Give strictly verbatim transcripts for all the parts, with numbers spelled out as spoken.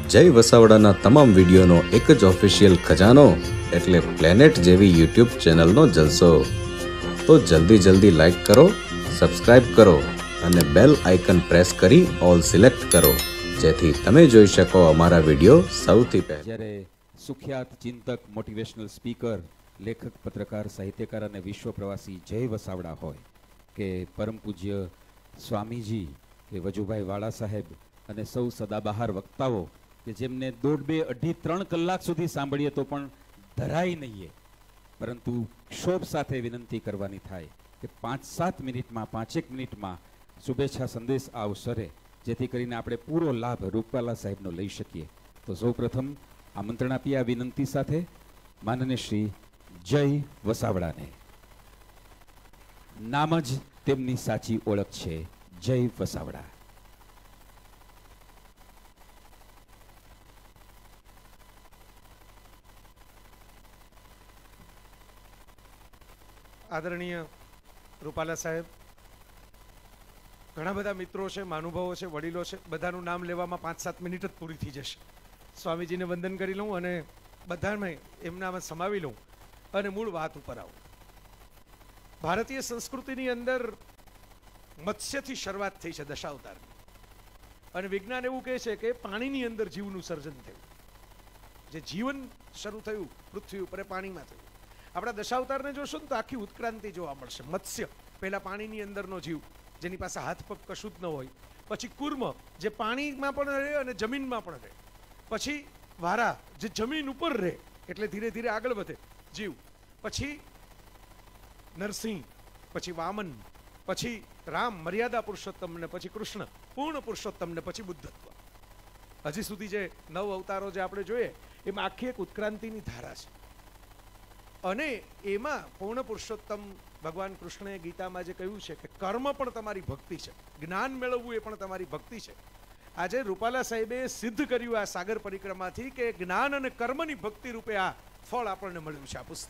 જય વસાવડાના તમામ વિડીયોનો એક જ ઓફિશિયલ ખજાનો એટલે પ્લેનેટ જેવી યુટ્યુબ ચેનલનો જલસો. તો જલ્દી જલ્દી લાઈક કરો, સબસ્ક્રાઇબ કરો અને બેલ આઇકન પ્રેસ કરી ઓલ સિલેક્ટ કરો, જેથી તમે જોઈ શકો અમારા વિડીયો સૌથી પહેલા. જ્યારે સુખ્યાત ચિંતક, મોટિવેશનલ સ્પીકર, લેખક, પત્રકાર, સાહિત્યકાર અને વિશ્વ પ્રવાસી જય વસાવડા હોય કે પરમ પૂજ્ય સ્વામીજી કે વજુભાઈ વાળા સાહેબ અને સૌ સદાબહાર વક્તાઓ કે જેમને દોઢ બે અઢી ત્રણ કલાક સુધી સાંભળીએ તો પણ ધરાય નહીં, પરંતુ ક્ષોભ સાથે વિનંતી કરવાની થાય કે પાંચ સાત મિનિટમાં પાંચેક મિનિટમાં શુભેચ્છા સંદેશ આ અવસરે, જેથી કરીને આપણે પૂરો લાભ રૂપવાલા સાહેબનો લઈ શકીએ. તો સૌ પ્રથમ આમંત્રણ આપી આ વિનંતી સાથે માનનીય શ્રી જય વસાવડાને. નામ જ તેમની સાચી ઓળખ છે, જય વસાવડા. આદરણીય રૂપાલા સાહેબ, ઘણા બધા મિત્રો છે, મહાનુભાવો છે, વડીલો છે, બધાનું નામ લેવામાં પાંચ સાત મિનિટ જ પૂરી થઈ જશે. સ્વામીજીને વંદન કરી લઉં અને બધાને એમનામાં સમાવી લઉં અને મૂળ વાત ઉપર આવું. ભારતીય સંસ્કૃતિની અંદર મત્સ્યથી શરૂઆત થઈ છે, દશાવતારની, અને વિજ્ઞાન એવું કહે છે કે પાણીની અંદર જીવનું સર્જન થયું. જે જીવન શરૂ થયું પૃથ્વી ઉપર એ પાણીમાં થયું. આપણા દશાવતારને જોશો ને તો આખી ઉત્ક્રાંતિ જોવા મળશે. મત્સ્ય પહેલા પાણીની અંદરનો જીવ, જેની પાસે હાથ પગ કશું જ ન હોય. પછી કુર્મ, જે પાણીમાં પણ રહે અને જમીનમાં પણ રહે. પછી વારા, જે જમીન ઉપર રહે એટલે ધીરે ધીરે આગળ વધે જીવ. પછી નરસિંહ, પછી વામન, પછી રામ મર્યાદા પુરુષોત્તમ, ને પછી કૃષ્ણ પૂર્ણ પુરુષોત્તમ, ને પછી બુદ્ધત્વ. હજી સુધી જે નવ અવતારો જે આપણે જોઈએ એમાં આખી એક ઉત્ક્રાંતિની ધારા છે. અને એમાં પૂર્ણ પુરુષોત્તમ ભગવાન કૃષ્ણએ ગીતામાં જે કહ્યું છે કે કર્મ પણ તમારી ભક્તિ છે, જ્ઞાન મેળવવું એ પણ તમારી ભક્તિ છે. આજે રૂપાલા સાહેબે સિદ્ધ કર્યું આ સાગર પરિક્રમાથી કે જ્ઞાન અને કર્મની ભક્તિ રૂપે આ ફળ આપણને મળ્યું છે આ પુસ્તક.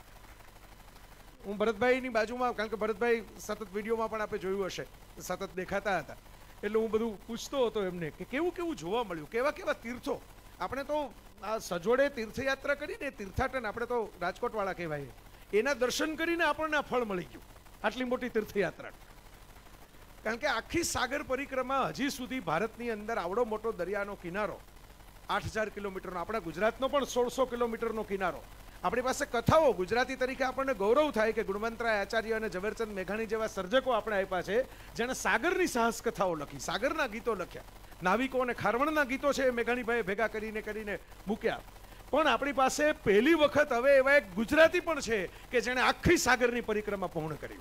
હું ભરતભાઈની બાજુમાં, કારણ કે ભરતભાઈ સતત વિડીયોમાં પણ આપણે જોયું હશે, સતત દેખાતા હતા, એટલે હું બધું પૂછતો હતો એમને કે કેવું કેવું જોવા મળ્યું, કેવા કેવા તીર્થો. આપણે તો આ સજોડે તીર્થયાત્રા કરીને, તીર્થાટન, આપણે તો રાજકોટ વાળા કહેવાય, એના દર્શન કરીને આપણને આ ફળ મળી ગયું, આટલી મોટી તીર્થયાત્રા. કારણ કે આખી સાગર પરિક્રમા હજી સુધી ભારતની અંદર આવડો મોટો દરિયાનો કિનારો, આઠ હજાર કિલોમીટરનો, આપણા ગુજરાતનો પણ સોળસો કિલોમીટરનો કિનારો. આપણી પાસે કથાઓ, ગુજરાતી તરીકે આપણને ગૌરવ થાય કે ગુણવંતરાય આચાર્ય અને ઝવેરચંદ મેઘાણી જેવા સર્જકો આપણે આપ્યા છે, જેણે સાગરની સાહસ કથાઓ લખી, સાગરના ગીતો લખ્યા. નાવિકો અને ખારવણના ગીતો છે એ મેઘાણીભાઈએ ભેગા કરીને કરીને મૂક્યા. પણ આપણી પાસે પહેલી વખત હવે એવા એક ગુજરાતી પણ છે કે જેણે આખી સાગરની પરિક્રમા પૂર્ણ કરી.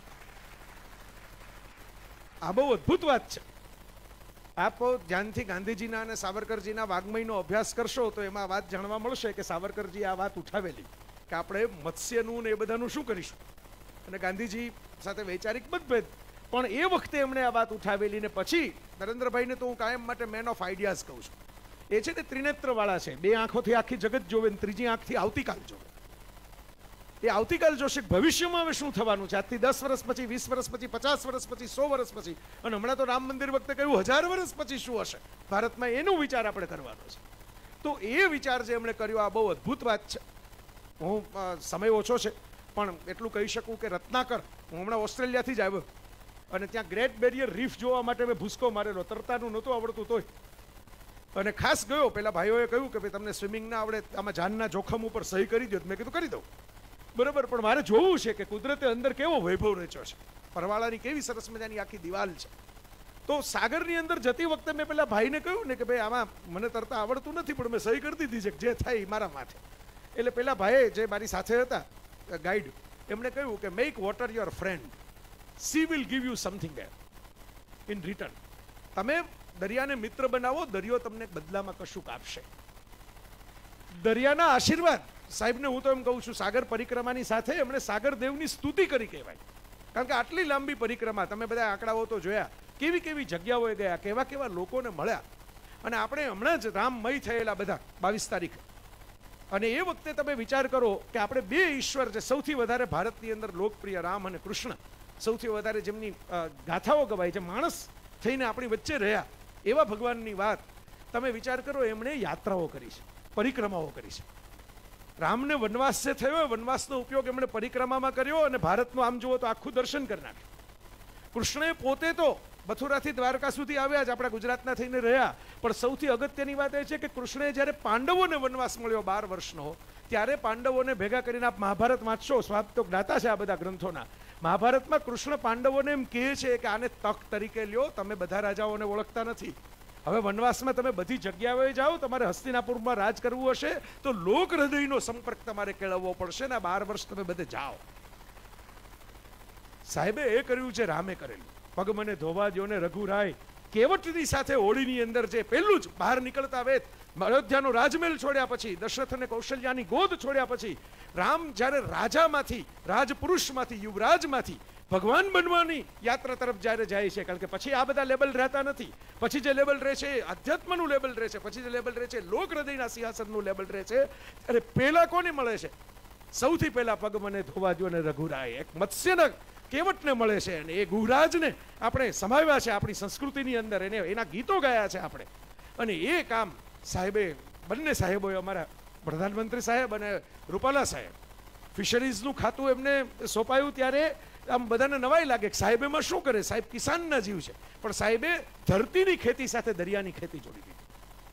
આ બહુ અદ્ભુત વાત છે. આપ ધ્યાનથી ગાંધીજીના અને સાવરકરજીના વાગ્મયનો અભ્યાસ કરશો તો એમાં વાત જાણવા મળશે કે સાવરકરજી આ વાત ઉઠાવેલી કે આપણે મત્સ્યનું ને એ બધાનું શું કરીશું, અને ગાંધીજી સાથે વૈચારિક મતભેદ, પણ એ વખતે એમણે આ વાત ઉઠાવેલી. ને પછી નરેન્દ્રભાઈને તો હું કાયમ માટે મેન ઓફ આઈડિયાઝ કહું છું. એ છે તે ત્રિનેત્ર વાળા છે, બે આંખોથી આખી જગત જોવે ને ત્રીજી આંખથી આવતીકાલ જોવે. એ આવતીકાલ જોશે ભવિષ્યમાં હવે શું થવાનું છે, આજથી દસ વર્ષ પછી, વીસ વર્ષ પછી, પચાસ વર્ષ પછી, સો વર્ષ પછી, અને હમણાં તો રામ મંદિર વખતે કહ્યું હજાર વર્ષ પછી શું હશે ભારતમાં, એનો વિચાર આપણે કરવાનો છે. તો એ વિચાર જે એમણે કર્યો આ બહુ અદ્ભુત વાત છે. હું સમય ઓછો છે પણ એટલું કહી શકું કે રત્નાકર, હું હમણાં ઓસ્ટ્રેલિયાથી જ આવ્યો અને ત્યાં ગ્રેટ બેરિયર રીફ જોવા માટે મેં ભૂસકો મારેલો, તરતાનું નહોતું આવડતું તોય, અને ખાસ ગયો. પેલા ભાઈઓએ કહ્યું કે ભાઈ તમને સ્વિમિંગ ના આવડે, આમાં જાનના જોખમ ઉપર સહી કરી દો. મેં કીધું કરી દઉં, બરાબર, પણ મારે જોવું છે કે કુદરતે અંદર કેવો વૈભવ રચ્યો છે, પરવાળાની કેવી સરસ મજાની આખી દિવાલ છે. તો સાગરની અંદર જતી વખતે મેં પેલા ભાઈને કહ્યું ને કે ભાઈ આમાં મને તરતા આવડતું નથી, પણ મેં સહી કરી દીધી છે કે જે થાય એ મારા માથે. એટલે પેલા ભાઈએ જે મારી સાથે હતા ગાઈડ, એમણે કહ્યું કે make water your friend, she will give you something in return. તમે દરિયાને મિત્ર બનાવો, દરિયો તમને બદલામાં કશુંક આપશે. દરિયાના આશીર્વાદ સાહેબને હું તો એમ કહું છું, સાગર પરિક્રમાની સાથે એમણે સાગર દેવની સ્તુતિ કરી કહેવાય. કારણ કે આટલી લાંબી પરિક્રમા, તમે બધા આંકડાઓ તો જોયા, કેવી કેવી જગ્યાઓએ ગયા, કેવા કેવા લોકોને મળ્યા. અને આપણે હમણાં જ રામમય થયેલા બધા બાવીસ તારીખે, અને એ વખતે તમે વિચાર કરો કે આપણે બે ઈશ્વર, જે સૌથી વધારે ભારતની અંદર લોકપ્રિય રામ અને કૃષ્ણ, સૌથી વધારે જેમની ગાથાઓ ગવાય, જે માણસ થઈને આપણી વચ્ચે રહ્યા, એવા ભગવાનની વાત તમે વિચાર કરો, એમણે યાત્રાઓ કરી છે, પરિક્રમાઓ કરી છે. રામને વનવાસ જે થયો, વનવાસનો ઉપયોગ એમણે પરિક્રમામાં કર્યો અને ભારતનું આમ જુઓ તો આખું દર્શન કરી નાખ્યું. કૃષ્ણએ પોતે તો મથુરાથી દ્વારકા સુધી આવ્યા જ, આપણા ગુજરાતના થઈને રહ્યા, પણ સૌથી અગત્યની વાત એ છે કે કૃષ્ણએ જ્યારે પાંડવોને વનવાસ મળ્યો બાર વર્ષનો, ત્યારે પાંડવોને ભેગા કરીને, આપ મહાભારત વાંચશો, સ્વાદ તો જ્ઞાતા છે આ બધા ગ્રંથોના, મહાભારતમાં કૃષ્ણ પાંડવોને એમ કહે છે કે આને તક તરીકે લ્યો, તમે બધા રાજાઓને ઓળખતા નથી, હવે વનવાસમાં તમે બધી જગ્યાએ જાઓ, તમારે હસ્તિનાપુરમાં રાજ કરવું હશે તો લોક હૃદયનો સંપર્ક તમારે કેળવવો પડશે ને બાર વર્ષ તમે બધે જાઓ. સાહેબે એ કર્યું છે, રામે કરેલું. પગ મને ધોવા દ્યો ને રઘુરાય, કેવટની સાથે હોળીની અંદર જે પહેલું જ બહાર નીકળતા વેત, અયોધ્યાનો રાજમહેલ છોડ્યા પછી, દશરથ અને કૌશલ્યાની ગોદ છોડ્યા પછી, રામ જ્યારે રાજામાંથી, રાજપુરુષમાંથી, યુવરાજમાંથી ભગવાન બનવાની યાત્રા તરફ જ્યારે જાય છે, કારણ કે પછી આ બધા લેબલ રહેતા નથી, પછી જે લેબલ રહે છે આધ્યાત્મનું લેબલ રહે છે, પછી જે લેબલ રહે છે લોક હૃદયના સિંહાસનનું લેબલ રહે છે, ત્યારે પહેલા કોને મળે છે? સૌથી પહેલા પગ મને ધોવા દ્યો ને રઘુરાય, એક મત્સ્યના કેવટને મળે છે. અને એ ગુહરાજને આપણે સમાવ્યા છે આપણી સંસ્કૃતિની અંદર, એને એના ગીતો ગાયા છે આપણે. અને એ કામ સાહેબે, બંને સાહેબોએ, અમારા પ્રધાનમંત્રી સાહેબ અને રૂપાલા સાહેબ, ફિશરીઝનું ખાતું એમને સોંપાયું ત્યારે આમ બધાને નવાઈ લાગે કે સાહેબ એમાં શું કરે? સાહેબ કિસાનના જીવ છે, પણ સાહેબે ધરતીની ખેતી સાથે દરિયાની ખેતી જોડી દીધી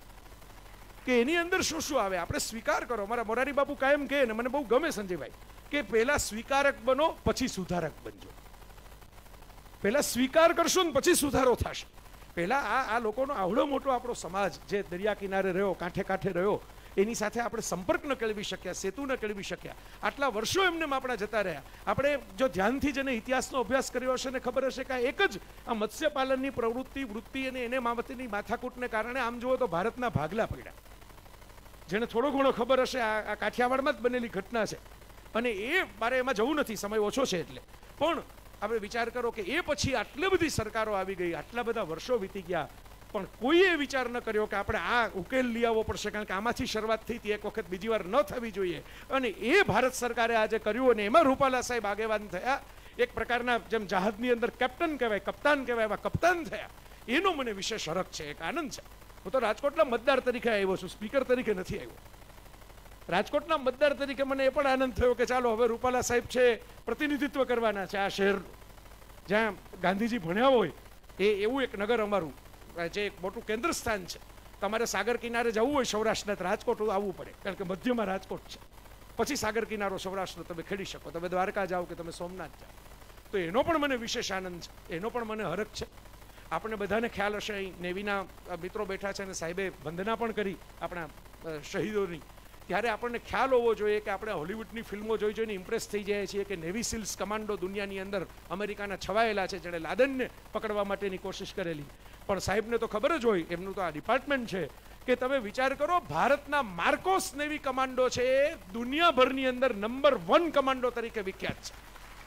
કે એની અંદર શું શું આવે આપણે સ્વીકાર કરો. અમારા મોરારી બાપુ કાયમ કહે, ને મને બહુ ગમે સંજયભાઈ, કે પહેલા સ્વીકારક બનો પછી સુધારક બનજો. પહેલા સ્વીકાર કરશો ને પછી સુધારો થશે. પહેલા આ આ લોકોનો આવડો મોટો આપણો સમાજ જે દરિયા કિનારે રહ્યો, કાંઠે કાંઠે રહ્યો, એની સાથે આપણે સંપર્ક ન કેળવી શક્યા, સેતુ ન કેળવી શક્યા, આટલા વર્ષો એમને આપણા જતા રહ્યા. આપણે જો ધ્યાનથી જેને ઇતિહાસનો અભ્યાસ કર્યો હશે ને ખબર હશે કે એક જ આ મત્સ્યપાલનની પ્રવૃત્તિ, વૃત્તિ અને એને મામતીની માથાકૂટને કારણે આમ જુઓ તો ભારતના ભાગલા પડ્યા. જેને થોડો ઘણો ખબર હશે, આ કાઠિયાવાડમાં જ બનેલી ઘટના છે. અને એ મારે એમાં જવું નથી, સમય ઓછો છે એટલે, પણ આપણે વિચાર કરો કે એ પછી આટલી બધી સરકારો આવી ગઈ, આટલા બધા વર્ષો વીતી ગયા, પણ કોઈએ વિચાર ન કર્યો કે આપણે આ ઉકેલ લઈ આવવો પડશે, કારણ કે આમાંથી શરૂઆત થઈ હતી, એક વખત બીજી વાર ન થવી જોઈએ. અને એ ભારત સરકારે આજે કર્યું, અને એમાં રૂપાલા સાહેબ આગેવાન થયા, એક પ્રકારના જેમ જહાજની અંદર કેપ્ટન કહેવાય, કપ્તાન કહેવાય, એવા કપ્તાન થયા. એનો મને વિશેષ હરખ છે, એક આનંદ છે. હું તો રાજકોટના મતદાર તરીકે આવ્યો છું, સ્પીકર તરીકે નથી આવ્યો. રાજકોટના મતદાર તરીકે મને એ પણ આનંદ થયો કે ચાલો હવે રૂપાલા સાહેબ છે, પ્રતિનિધિત્વ કરવાના છે આ શહેરનું, જ્યાં ગાંધીજી ભણ્યા હોય એ એવું એક નગર અમારું, જે એક મોટું કેન્દ્ર સ્થાન છે. તમારે સાગર કિનારે જવું હોય સૌરાષ્ટ્રના, રાજકોટ આવવું પડે, કારણ કે મધ્યમાં રાજકોટ છે, પછી સાગર કિનારો સૌરાષ્ટ્રનો તમે ખેડી શકો, તમે દ્વારકા જાઓ કે તમે સોમનાથ જાઓ. તો એનો પણ મને વિશેષ આનંદ છે, એનો પણ મને હરખ છે. આપણે બધાને ખ્યાલ હશે, અહીં નેવીના મિત્રો બેઠા છે અને સાહેબે વંદના પણ કરી આપણા શહીદોની, ત્યારે આપણને ખ્યાલ હોવો જોઈએ કે આપણે હોલિવૂડની ફિલ્મો જોઈ જોઈને ઇમ્પ્રેસ થઈ જાય છીએ કે નેવી સીલ્સ કમાન્ડો દુનિયાની અંદર અમેરિકાના છવાયેલા છે, જેણે લાદનને પકડવા માટેની કોશિશ કરેલી. પણ સાહેબને તો ખબર જ હોય, એમનું તો આ ડિપાર્ટમેન્ટ છે, કે તમે વિચાર કરો, ભારતના માર્કોસ નેવી કમાન્ડો છે એ દુનિયાભરની અંદર નંબર વન કમાન્ડો તરીકે વિખ્યાત છે.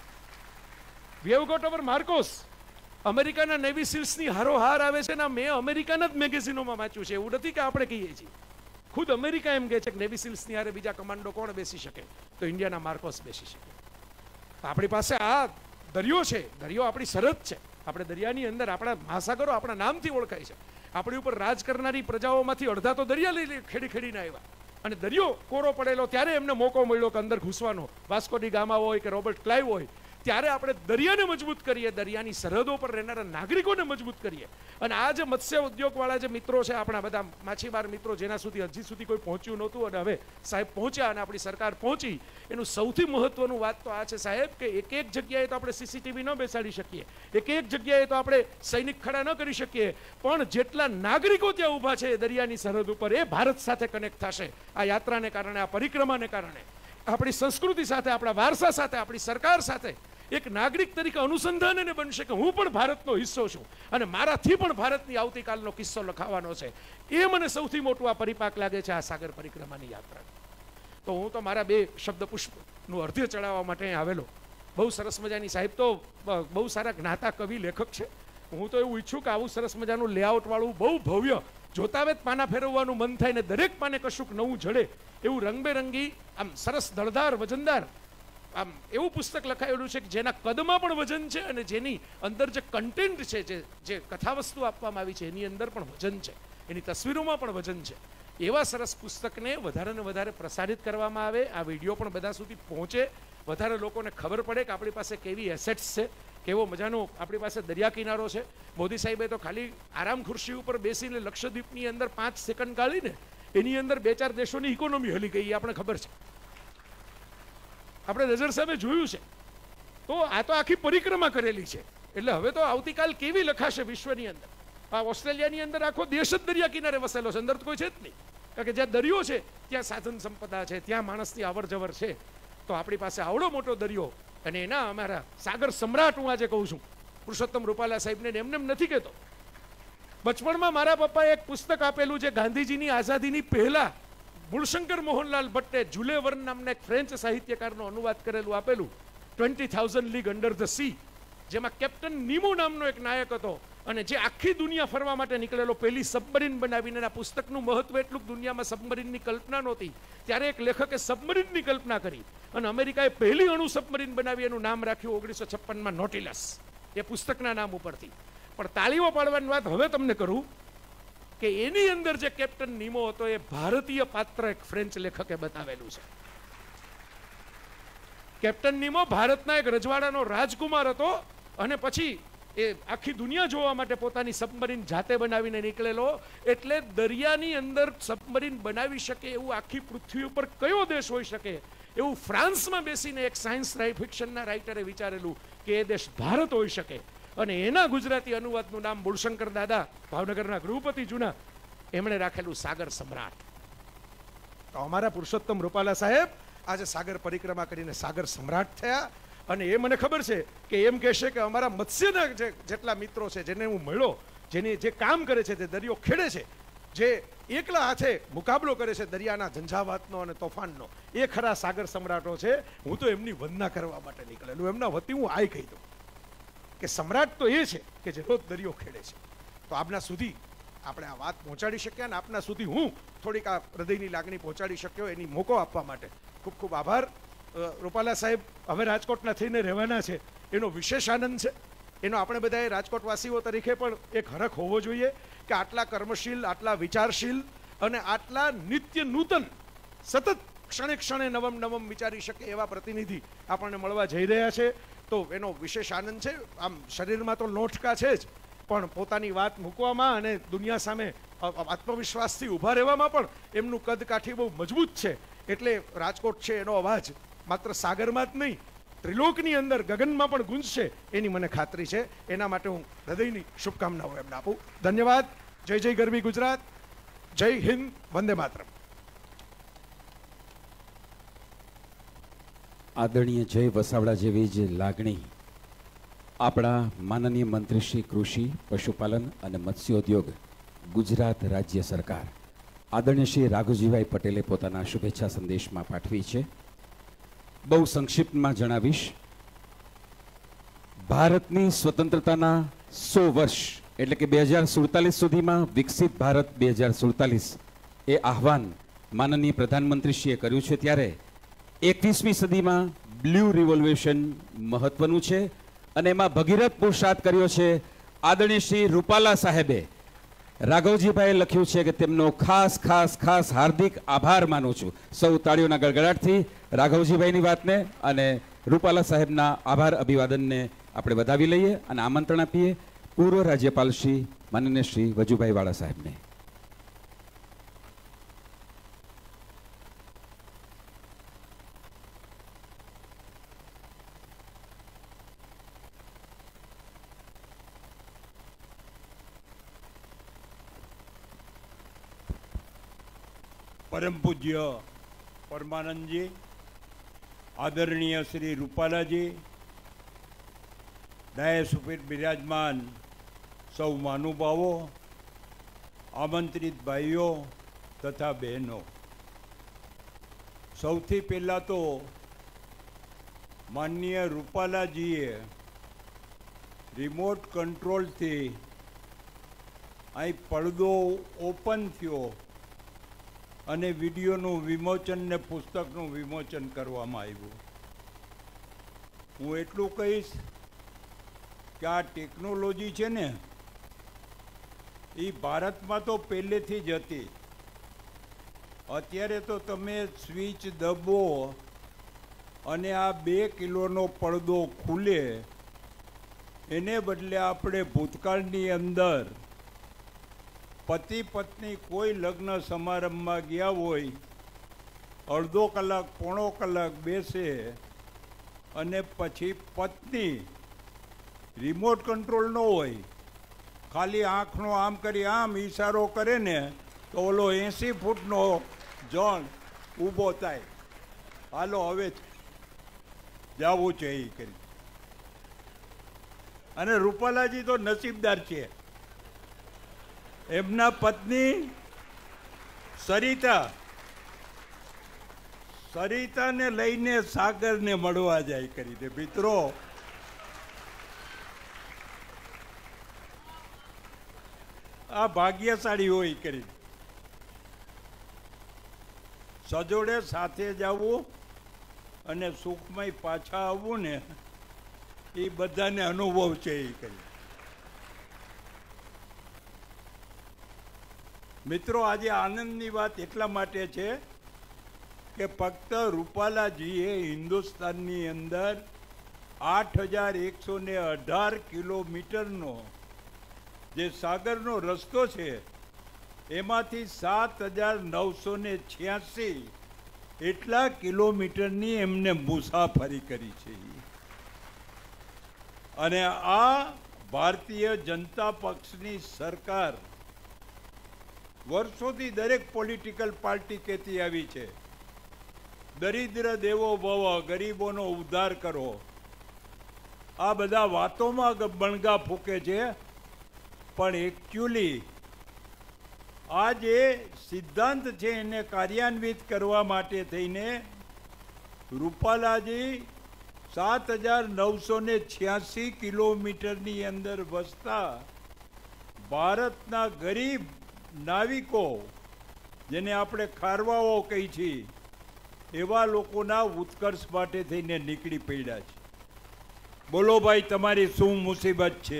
We have got our MARCOS. અમેરિકાના નેવી સીલ્સની હારોહાર આવે છે ને, મેં અમેરિકાના જ મેગેઝિનોમાં વાંચ્યું છે, એવું નથી કે આપણે કહીએ છીએ. ખુદ અમેરિકા એમ કહે છે કે નેવી સીલ્સની હારે બીજા કમાન્ડો કોણ બેસી શકે? તો ઇન્ડિયાના માર્કોસ બેસી શકે. આપણી પાસે આ દરિયો છે, દરિયો આપણી સરહદ છે. આપણે દરિયાની અંદર આપણા મહાસાગરો આપણા નામથી ઓળખાય છે. આપણી ઉપર રાજ કરનારી પ્રજાઓમાંથી અડધા તો દરિયા લઈ ખેડી ખેડીને આવ્યા, અને દરિયો કોરો પડેલો ત્યારે એમને મોકો મળ્યો કે અંદર ઘૂસવાનો. વાસ્કો ડી ગામા હોય કે રોબર્ટ ક્લાઇવ હોય, ત્યારે આપણે દરિયાને મજબૂત કરીએ, દરિયાની સરહદો પર રહેનારા નાગરિકોને મજબૂત કરીએ. અને આ જે મત્સ્ય ઉદ્યોગવાળા જે મિત્રો છે, આપણા બધા માછીમાર મિત્રો, જેના સુધી હજી સુધી કોઈ પહોંચ્યું નહોતું, અને હવે સાહેબ પહોંચ્યા અને આપણી સરકાર પહોંચી, એનું સૌથી મહત્વનું વાત તો આ છે સાહેબ, કે એક એક જગ્યાએ તો આપણે સીસીટીવી ન બેસાડી શકીએ, એક એક જગ્યાએ તો આપણે સૈનિક ખડા ન કરી શકીએ, પણ જેટલા નાગરિકો ત્યાં ઊભા છે દરિયાની સરહદ ઉપર, એ ભારત સાથે કનેક્ટ થશે આ યાત્રાને કારણે, આ પરિક્રમાને કારણે. આપણી સંસ્કૃતિ સાથે, આપણા વારસા સાથે, આપણી સરકાર સાથે એક નાગરિક તરીકે અનુસંધાન એને બનશે કે હું પણ ભારતનો હિસ્સો છું, અને મારાથી પણ ભારતની આવતીકાલનો કિસ્સો લખાવાનો છે. એ મને સૌથી મોટું આ પરિપાક લાગે છે, આ સાગર પરિક્રમાની યાત્રા. તો હું તો મારા બે શબ્દ પુષ્પનું અર્ધ્ય ચડાવવા માટે અહીં આવેલો. બહુ સરસ મજાની, સાહેબ તો બહુ સારા જ્ઞાતા કવિ લેખક છે. હું તો એવું ઈચ્છું કે આવું સરસ મજાનું લેઆઉટ વાળું, બહુ ભવ્ય, જોતાવે જ પાના ફેરવવાનું મન થાય ને દરેક પાને કશુંક નવું જડે એવું રંગબેરંગી, આમ સરસ દળદાર, વજનદાર આમ એવું પુસ્તક લખાયેલું છે કે જેના કદમાં પણ વજન છે, અને જેની અંદર જે કન્ટેન્ટ છે, જે જે કથાવસ્તુ આપવામાં આવી છે એની અંદર પણ વજન છે. એની તસવીરોમાં પણ વજન છે. એવા સરસ પુસ્તકને વધારે ને વધારે પ્રસારિત કરવામાં આવે, આ વિડીયો પણ બધા સુધી પહોંચે, વધારે લોકોને ખબર પડે કે આપણી પાસે કેવી એસેટ્સ છે, કેવો મજાનો આપણી પાસે દરિયા કિનારો છે. મોદી સાહેબે તો ખાલી આરામ ખુરશી ઉપર બેસીને લક્ષદ્વીપની અંદર પાંચ સેકન્ડ ગાળીને એની અંદર બે ચાર દેશોની ઇકોનોમી હલી ગઈ, આપણે ખબર છે, આપણે નજર સામે જોયું છે. તો આ તો આખી પરિક્રમા કરેલી છે. એટલે હવે તો આવતીકાલ કેવી લખાશે વિશ્વની અંદર. આ ઓસ્ટ્રેલિયાની અંદર આખો દેશ જ દરિયા કિનારે વસેલો છે, અંદર તો કોઈ છે જ નહીં. કારણ કે જ્યાં દરિયો છે ત્યાં સાધન સંપદા છે, ત્યાં માણસની અવર જવર છે. તો આપણી પાસે આવડો મોટો દરિયો, અને એના અમારા સાગર સમ્રાટ હું આજે કહું છું પુરુષોત્તમ રૂપાલા સાહેબને, એમને એમ નથી કહેતો. બચપણમાં મારા પપ્પાએ એક પુસ્તક આપેલું છે ગાંધીજીની આઝાદીની પહેલા, મૂળશંકર મોહનલાલ ભટ્ટે જુલેવર્ન નામના એક ફ્રેન્ચ સાહિત્યકારનો અનુવાદ કરેલું આપેલું, twenty thousand league under the sea, જેમાં કેપ્ટન નીમો નામનો એક નાયક હતો, અને જે આખી દુનિયા ફરવા માટે નીકળેલો, પહેલી સબમરીન બનાવીને. આ પુસ્તકનું મહત્વ એટલું દુનિયામાં સબમરીનની કલ્પના નહોતી, ત્યારે એક લેખકે સબમરીનની કલ્પના કરી, અને અમેરિકાએ પહેલી અણુ સબમરીન બનાવી, એનું નામ રાખ્યું ઓગણીસો છપ્પનમાં નોટિલસ, એ પુસ્તકના નામ ઉપરથી. પણ તાળીઓ પાડવાની વાત હવે તમને કરું કે એની અંદર જે કેપ્ટન નીમો હતો એ ભારતીય પાત્ર એક ફ્રેન્ચ લેખકે બતાવેલું છે. કેપ્ટન નીમો ભારતના એક રજવાડાનો રાજકુમાર હતો, અને પછી એ આખી દુનિયા જોવા માટે પોતાની સબમરીન જાતે બનાવીને નીકળેલો. એટલે દરિયાની અંદર સબમરીન બનાવી શકે એવું આખી પૃથ્વી ઉપર કયો દેશ હોઈ શકે એવું ફ્રાન્સમાં બેસીને એક સાયન્સ ફિક્શનના રાઇટરે વિચારેલું કે એ દેશ ભારત હોઈ શકે. અને એના ગુજરાતી અનુવાદનું નામ મૂળશંકર દાદા, ભાવનગરના ગૃહપતિ જૂના, એમણે રાખેલું સાગર સમ્રાટ. તો અમારા પુરુષોત્તમ રૂપાલા સાહેબ આજે સાગર પરિક્રમા કરીને સાગર સમ્રાટ થયા. અને એ મને ખબર છે કે એમ કહેશે કે અમારા મત્સ્યના જે જેટલા મિત્રો છે, જેને હું મળ્યો, જેની જે કામ કરે છે, જે દરિયો ખેડે છે, જે એકલા હાથે મુકાબલો કરે છે દરિયાના ઝંઝાવાતનો અને તોફાનનો, એ ખરા સાગર સમ્રાટો છે. હું તો એમની વંદના કરવા માટે નીકળેલું, એમના વતી હું આય કહી દઉં કે સમ્રાટ તો એ છે કે જે રોજ દરિયો ખેડે છે. તો આપના સુધી આપણે આ વાત પહોંચાડી શક્યા, અને આપના સુધી હું થોડીક આ હૃદયની લાગણી પહોંચાડી શક્યો, એની મોકો આપવા માટે ખૂબ ખૂબ આભાર. રૂપાલા સાહેબ હવે રાજકોટના થઈને રહેવાના છે, એનો વિશેષ આનંદ છે. એનો આપણે બધાએ રાજકોટવાસીઓ તરીકે પણ એક હરખ હોવો જોઈએ કે આટલા કર્મશીલ, આટલા વિચારશીલ અને આટલા નિત્ય નૂતન, સતત ક્ષણે ક્ષણે નવમ નવમ વિચારી શકે એવા પ્રતિનિધિ આપણને મળવા જઈ રહ્યા છે. તો એનો વિશેષ આનંદ છે. આમ શરીરમાં તો લોટકા છે જ, પણ પોતાની વાત મૂકવામાં અને દુનિયા સામે આત્મવિશ્વાસથી ઊભા રહેવામાં પણ એમનું કદ કાઠી બહુ મજબૂત છે. એટલે રાજકોટ છે એનો અવાજ માત્ર સાગરમાં જ નહીં, ત્રિલોકની અંદર ગગનમાં પણ ગુંજશે એની મને ખાતરી છે. એના માટે હું હૃદયની શુભકામનાઓ એમને આપું. ધન્યવાદ. જય જય ગરવી ગુજરાત, જય હિન્દ, વંદે માતરમ. આદરણીય જય વસાવડા જેવી જ લાગણી આપણા માનનીય મંત્રી શ્રી કૃષિ, પશુપાલન અને મત્સ્યોદ્યોગ, ગુજરાત રાજ્ય સરકાર, આદરણીય શ્રી રાઘુજીભાઈ પટેલે પોતાના શુભેચ્છા સંદેશમાં પાઠવી છે. બહુ સંક્ષિપ્તમાં જણાવીશ. ભારતની સ્વતંત્રતાના સો વર્ષ એટલે કે બે હજાર સુડતાલીસ સુધીમાં વિકસિત ભારત બે હજાર સુડતાલીસ એ આહવાન માનનીય પ્રધાનમંત્રીશ્રીએ કર્યું છે. ત્યારે એકવીસમી સદીમાં બ્લુ રિવોલ્યુશન મહત્વનું છે, અને એમાં ભગીરથ પુરુષાર્થ કર્યો છે આદરણીય શ્રી રૂપાલા સાહેબે. રાઘવજીભાઈએ લખ્યું છે કે તેમનો ખાસ ખાસ ખાસ હાર્દિક આભાર માનું છું. સૌ તાળીઓના ગડગડાટથી રાઘવજીભાઈની વાતને અને રૂપાલા સાહેબના આભાર અભિવાદનને આપણે વધાવી લઈએ અને આમંત્રણ આપીએ પૂર્વ રાજ્યપાલ શ્રી માનનીય શ્રી વજુભાઈ વાળા સાહેબને. પરમ પૂજ્ય પરમાનંદજી, આદરણીય શ્રી રૂપાલાજી, ડાયસ ઉપર બિરાજમાન સૌ મહાનુભાવો, આમંત્રિત ભાઈઓ તથા બહેનો, સૌથી પહેલાં તો માનનીય રૂપાલાજીએ રિમોટ કંટ્રોલથી અહીં પડદો ઓપન થયો અને વિડીયોનું વિમોચન ને પુસ્તકનું વિમોચન કરવામાં આવ્યું. હું એટલું કહીશ કે આ ટેકનોલોજી છે ને એ ભારતમાં તો પહેલેથી જ હતી. અત્યારે તો તમે સ્વિચ દબો અને આ બે કિલોનો પડદો ખુલે, એને બદલે આપણે ભૂતકાળની અંદર પતિ પત્ની કોઈ લગ્ન સમારંભમાં ગયા હોય, અડધો કલાક પોણો કલાક બેસે અને પછી પત્ની રિમોટ કંટ્રોલ ન હોય, ખાલી આંખનો આમ કરી આમ ઈશારો કરે ને તો ઓલો એંસી ફૂટનો જોન ઊભો થાય, હાલો હવે જવું છે એ કરી. અને રૂપાલાજી તો નસીબદાર છે, એમના પત્ની સરિતા સરિતાને લઈને સાગરને મળવા જાય કરીને. મિત્રો, આ ભાગ્યશાળી હોય કરી. સજોડે સાથે જવું અને સુખમય પાછા આવવું ને એ બધાને અનુભવ છે એ કરી. મિત્રો, આજે આનંદની વાત એટલા માટે છે કે ફક્ત રૂપાલાજીએ હિન્દુસ્તાનની અંદર આઠ હજાર એકસો ને અઢાર કિલોમીટરનો જે સાગરનો રસ્તો છે એમાંથી સાત હજાર નવસો ને છ્યાસી એટલા કિલોમીટરની એમને મુસાફરી કરી છે. અને આ ભારતીય જનતા પક્ષની સરકાર વર્ષોથી દરેક પોલિટિકલ પાર્ટી કહેતી આવી છે, દરિદ્ર દેવો ભવ, ગરીબોનો ઉદ્ધાર કરો. આ બધા વાતોમાં બણગા ફૂકે છે, પણ એકચ્યુઅલી આ જે સિદ્ધાંત છે એને કાર્યાન્વિત કરવા માટે થઈને રૂપાલાજી સાત હજાર નવસો ને છ્યાસી કિલોમીટરની અંદર વસતા ભારતના ગરીબ નાવિકો, જેને આપણે ખારવાઓ કહી છીએ, એવા લોકોના ઉત્કર્ષ માટે થઈને નીકળી પડ્યા છે. બોલો ભાઈ, તમારી શું મુસીબત છે?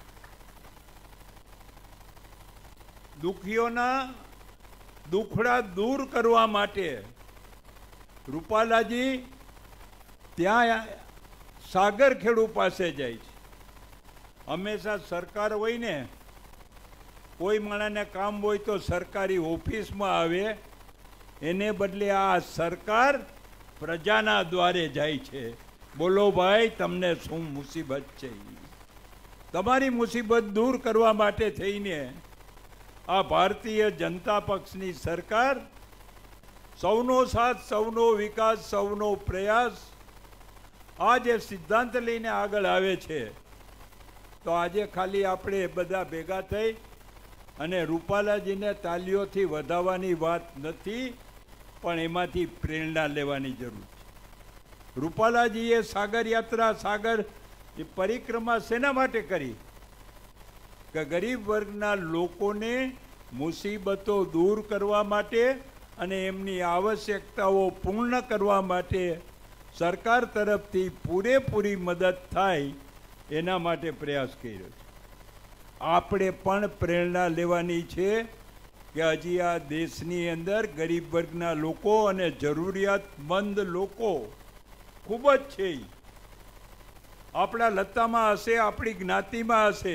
દુખીઓના દુખડા દૂર કરવા માટે રૂપાલાજી ત્યાં સાગરખેડુ પાસે જાય છે. હંમેશા સરકાર હોય ને, કોઈ માણસને કામ હોય તો સરકારી ઓફિસમાં આવે, એને બદલે આ સરકાર પ્રજાના દ્વારે જાય છે. બોલો ભાઈ, તમને શું મુસીબત છે? તમારી મુસીબત દૂર કરવા માટે થઈને આ ભારતીય જનતા પક્ષની સરકાર સૌનો સાથ, સૌનો વિકાસ, સૌનો પ્રયાસ, આ જે સિદ્ધાંત લઈને આગળ આવે છે. તો આજે ખાલી આપણે બધા ભેગા થઈ અને રૂપાલાજીને તાલીઓથી વધાવવાની વાત નથી, પણ એમાંથી પ્રેરણા લેવાની જરૂર છે. રૂપાલાજીએ સાગર યાત્રા, સાગર પરિક્રમા શેના માટે કરી? કે ગરીબ વર્ગના લોકોને મુસીબતો દૂર કરવા માટે અને એમની આવશ્યકતાઓ પૂર્ણ કરવા માટે સરકાર તરફથી પૂરેપૂરી મદદ થાય એના માટે પ્રયાસ કર્યો છે. આપણે પણ પ્રેરણા લેવાની છે કે હજી આ દેશની અંદર ગરીબ વર્ગના લોકો અને જરૂરિયાતમંદ લોકો ખૂબ જ છે. આપણા લતામાં હશે, આપણી જ્ઞાતિમાં હશે,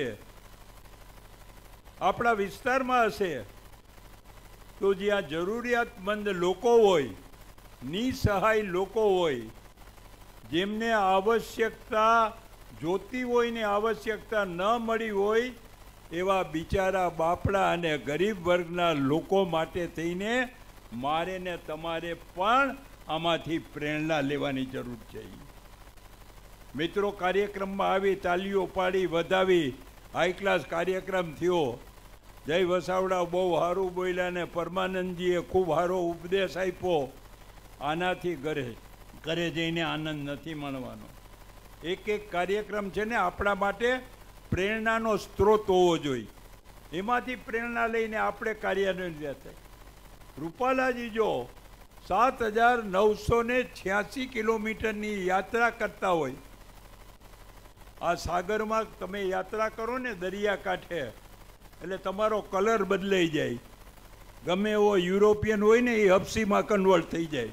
આપણા વિસ્તારમાં હશે, તો જ્યાં જરૂરિયાતમંદ લોકો હોય, નિસહાય લોકો હોય, જેમને આવશ્યકતા જોતી હોય ને આવશ્યકતા ન મળી હોય, એવા બિચારા બાપડા અને ગરીબ વર્ગના લોકો માટે થઈને મારે ને તમારે પણ આમાંથી પ્રેરણા લેવાની જરૂર છે. મિત્રો, કાર્યક્રમમાં આવી તાલીઓ પાડી વધાવી, હાઈ ક્લાસ કાર્યક્રમ થયો. જય વસાવડા બહુ સારું બોલ્યા ને પરમાનંદજીએ ખૂબ સારો ઉપદેશ આપ્યો. આનાથી ઘરે ઘરે જઈને આનંદ નથી માણવાનો. એક એક કાર્યક્રમ છે ને આપણા માટે પ્રેરણાનો સ્ત્રોત હોવો જોઈએ. એમાંથી પ્રેરણા લઈને આપણે કાર્યાન્વિત થાય. રૂપાલાજી જો સાત હજાર નવસો ને છ્યાસી કિલોમીટરની યાત્રા કરતા હોય, આ સાગરમાં તમે યાત્રા કરો ને દરિયાકાંઠે, એટલે તમારો કલર બદલાઈ જાય. ગમે એવો યુરોપિયન હોય ને એ હપ્સીમાં કન્વર્ટ થઈ જાય.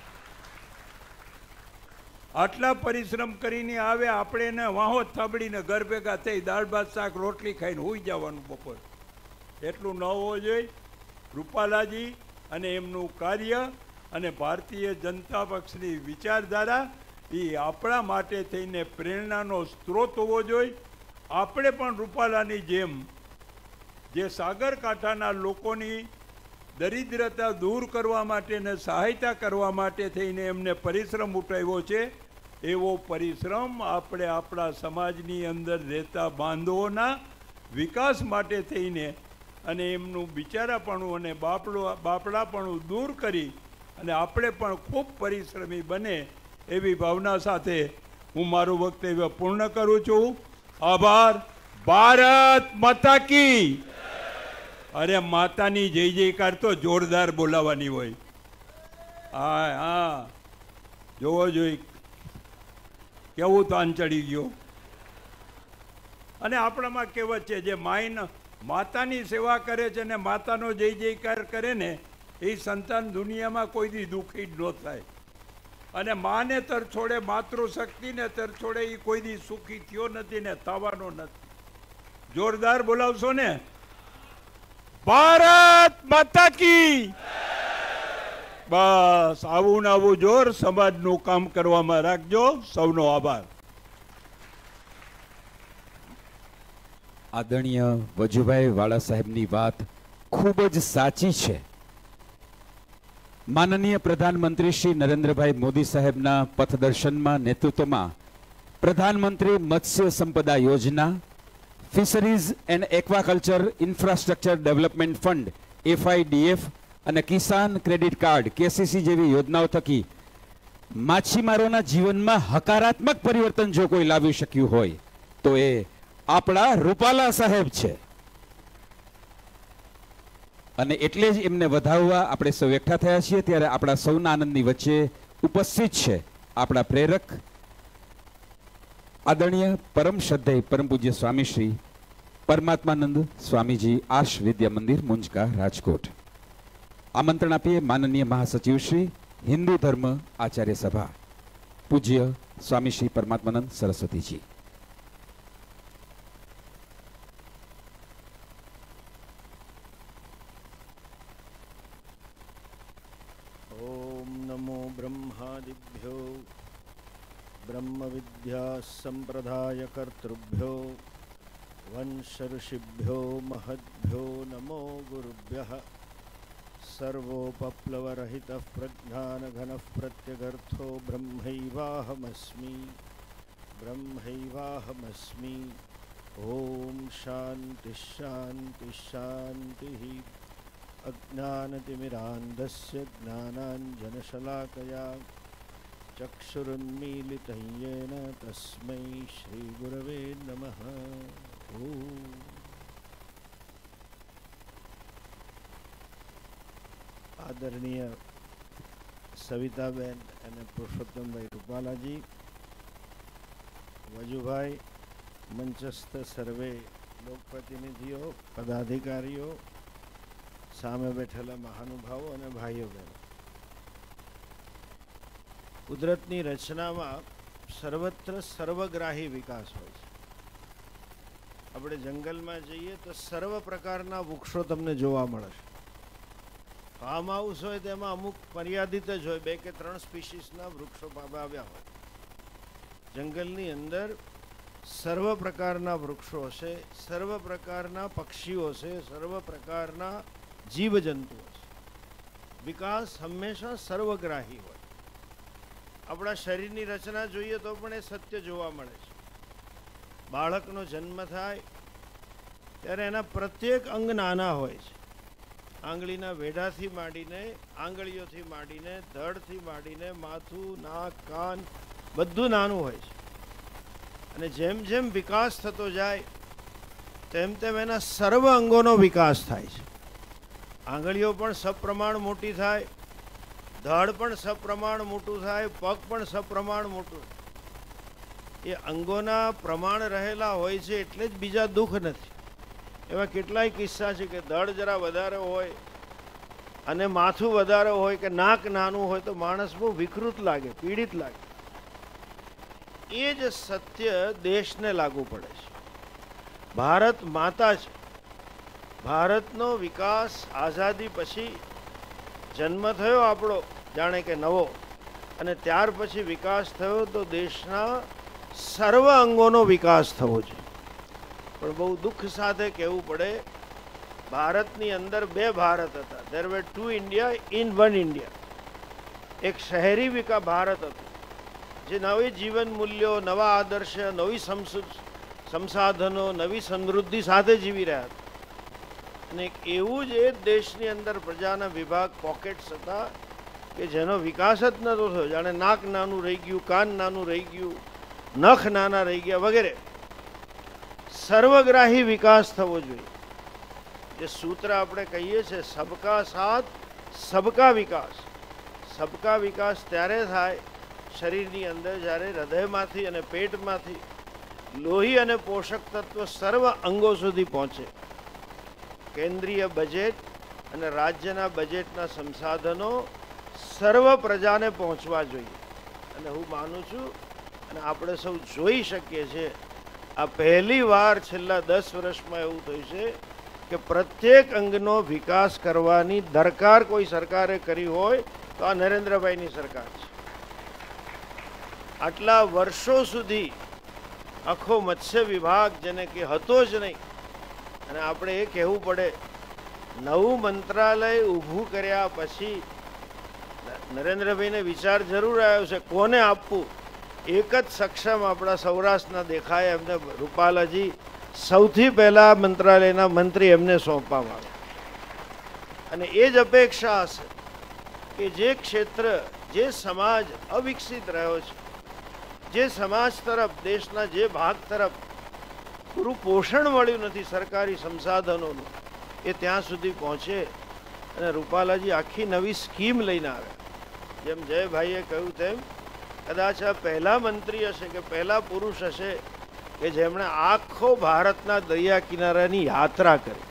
આટલા પરિશ્રમ કરીને આવે, આપણે એને વાહો થાબડીને ઘર ભેગા થઈ દાળ ભાત શાક રોટલી ખાઈને હોઈ જવાનું બપોર. એટલું ન હોવું જોઈએ. રૂપાલાજી અને એમનું કાર્ય અને ભારતીય જનતા પક્ષની વિચારધારા એ આપણા માટે થઈને પ્રેરણાનો સ્ત્રોત હોવો જોઈએ. આપણે પણ રૂપાલાની જેમ જે સાગરકાંઠાના લોકોની દરિદ્રતા દૂર કરવા માટે અને સહાયતા કરવા માટે થઈને એમને પરિશ્રમ ઉઠાવ્યો છે, એવો પરિશ્રમ આપણે આપણા સમાજની અંદર રહેતા બાંધવોના વિકાસ માટે થઈને અને એમનું બિચારાપણું અને બાપડો બાપડાપણું દૂર કરી અને આપણે પણ ખૂબ પરિશ્રમી બને એવી ભાવના સાથે હું મારું વક્તવ્ય પૂર્ણ કરું છું. આભાર. ભારત માતા કી. અરે માતાની જય જયકાર તો જોરદાર બોલાવાની હોય. હા હા જોવો જોઈ કેવું તાન ચડી ગયો. અને આપણામાં કહેવત છે, જે માયન માતાની સેવા કરે છે ને માતાનો જય જયકાર કરે ને એ સંતાન દુનિયામાં કોઈ દી દુઃખી જ ન થાય. અને માને તર છોડે માતૃશક્તિને તર છોડે એ કોઈ દી સુખી થયો નથી ને થવાનો નથી. જોરદાર બોલાવશો ને. ભારત માતા કી. બસ આવું ને આવું જોર સમાજનું કામ કરવામાં રાખજો. સૌનો આભાર. આદરણીય વજુભાઈ વાળા સાહેબની વાત ખૂબ જ સાચી છે. માનનીય પ્રધાનમંત્રી શ્રી નરેન્દ્રભાઈ મોદી સાહેબના પથદર્શનમાં નેતૃત્વમાં પ્રધાનમંત્રી મત્સ્ય સંપદા યોજના, fisheries and aquaculture infrastructure development fund FIDF અને કિસાન ક્રેડિટ કાર્ડ કેસીસી જેવી યોજનાઓ થકી માછીમારોના જીવનમાં હકારાત્મક પરિવર્તન જો કોઈ લાવી શક્યું હોય તો એ આપણા રૂપાલા સાહેબ છે. અને એટલે જ એમને વધાવવા આપણે સૌ એકઠા થયા છીએ. ત્યારે આપણા સૌના આનંદની વચ્ચે ઉપસ્થિત છે આપણા પ્રેરક આદરણીય પરમ શ્રદ્ધેય પરમ પૂજ્ય સ્વામી શ્રી પરમાત્માનંદ સ્વામીજી આશ વિદ્યા મંદિર મુંજકા રાજકોટ. આમંત્રણ આપીએ માનનીય મહાસચિવ શ્રી હિન્દુ ધર્મ આચાર્ય સભા પૂજ્ય સ્વામી શ્રી પરમાત્માનંદ સરસ્વતીજી. ओम नमो ब्रह्मादिभ्यो ब्रह्म विद्या संप्रदाय कर्तृभ्यो वंश ऋषिभ्यो महद्भ्यो नमो गुरुभ्यः. सर्वोपप्लवरहितः प्रज्ञानघनः प्रत्यगर्थो ब्रह्मैवाहमस्मि ब्रह्मैवाहमस्मि. ओम शांति शांति शांतिः. अज्ञानतिमिरान्धस्य ज्ञानाञ्जनशलाकया चक्षुरुन्मीलितं येन तस्मै श्रीगुरवे नमः. ओम आदरणीय सविताबेन અને પુરુષોત્તમભાઈ રૂપાલાજી, વજુભાઈ, મંચસ્થ સર્વે લોકપ્રતિનિધિઓ, પદાધિકારીઓ, સામે બેઠેલા મહાનુભાવો અને ભાઈઓ બહેનો, કુદરતની રચનામાં સર્વત્ર સર્વગ્રાહી વિકાસ હોય છે. આપણે જંગલમાં જઈએ તો સર્વ પ્રકારના વૃક્ષો તમને જોવા મળે છે. ફાર્મ હાઉસ હોય તેમાં અમુક મર્યાદિત જ હોય, બે કે ત્રણ સ્પીસીસના વૃક્ષો આવ્યા હોય. જંગલની અંદર સર્વ પ્રકારના વૃક્ષો છે, સર્વ પ્રકારના પક્ષીઓ છે, સર્વ પ્રકારના જીવજંતુઓ છે. વિકાસ હંમેશા સર્વગ્રાહી હોય. આપણા શરીરની રચના જોઈએ તો પણ એ સત્ય જોવા મળે છે. બાળકનો જન્મ થાય ત્યારે એના પ્રત્યેક અંગ નાના હોય છે. આંગળીના વેઢાથી માંડીને, આંગળીઓથી માંડીને, ધડથી માંડીને, માથું, નાક, કાન બધું નાનું હોય છે. અને જેમ જેમ વિકાસ થતો જાય તેમ તેમ એના સર્વ અંગોનો વિકાસ થાય છે. આંગળીઓ પણ સપ્રમાણ મોટી થાય, ધડ પણ સપ્રમાણ મોટું થાય, પગ પણ સપ્રમાણ મોટું. એ અંગોના પ્રમાણ રહેલા હોય છે એટલે જ બીજા દુઃખ નથી. એવા કેટલાય કિસ્સા છે કે દળ જરા વધારે હોય અને માથું વધારે હોય કે નાક નાનું હોય તો માણસ બહુ વિકૃત લાગે, પીડિત લાગે. એ જ સત્ય દેશને લાગુ પડે છે. ભારત માતા છે. ભારતનો વિકાસ આઝાદી પછી જન્મ થયો આપણો જાણે કે નવો, અને ત્યાર પછી વિકાસ થયો તો દેશના સર્વ અંગોનો વિકાસ થવો જોઈએ. પણ બહુ દુઃખ સાથે કહેવું પડે, ભારતની અંદર બે ભારત હતા. There were two India in one India. એક શહેરી વિકા ભારત હતું જે નવી જીવન મૂલ્યો, નવા આદર્શ, નવી સંસાધનો, નવી સમૃદ્ધિ સાથે જીવી રહ્યા હતા. અને એક એવું જ એ દેશની અંદર પ્રજાના વિભાગ પોકેટ્સ હતા કે જેનો વિકાસ જ નહોતો થયો. જાણે નાક નાનું રહી ગયું, કાન નાનું રહી ગયું, નખ નાના રહી ગયા વગેરે. સર્વગ્રાહી વિકાસ થવો જોઈએ. જે સૂત્ર આપણે કહીએ છીએ સબકા સાથ સબકા વિકાસ. સબકા વિકાસ ત્યારે થાય શરીરની અંદર જ્યારે હૃદયમાંથી અને પેટમાંથી લોહી અને પોષક તત્વ સર્વ અંગો સુધી પહોંચે. કેન્દ્રીય બજેટ અને રાજ્યના બજેટના સંસાધનો સર્વ પ્રજાને પહોંચવા જોઈએ. અને હું માનું છું અને આપણે સૌ જોઈ શકીએ છીએ, આ પહેલી વાર છેલ્લા દસ વર્ષમાં એવું થયું છે કે પ્રત્યેક અંગનો વિકાસ કરવાની દરકાર કોઈ સરકારે કરી હોય તો આ નરેન્દ્રભાઈની સરકાર છે. આટલા વર્ષો સુધી આખો મત્સ્ય વિભાગ જેને કે હતો જ નહીં, અને આપણે એ કહેવું પડે નવું મંત્રાલય ઊભું કર્યા પછી નરેન્દ્રભાઈને વિચાર જરૂર આવ્યો છે કોને આપવું. એક જ સક્ષમ આપણા સૌરાષ્ટ્રના દેખાય, એમને રૂપાલાજી સૌથી પહેલા મંત્રાલયના મંત્રી એમને સોંપવામાં આવે. અને એ જ અપેક્ષા હશે કે જે ક્ષેત્ર, જે સમાજ અવિકસિત રહ્યો છે, જે સમાજ તરફ, દેશના જે ભાગ તરફ પૂરું પોષણ મળ્યું નથી સરકારી સંસાધનોનું, એ ત્યાં સુધી પહોંચે. અને રૂપાલાજી આખી નવી સ્કીમ લઈને આવ્યા. જેમ જયભાઈએ કહ્યું તેમ કદાચ આ પહેલા મંત્રી હશે કે પહેલા પુરુષ હશે કે જેમણે આખો ભારતના દરિયા કિનારાની યાત્રા કરી,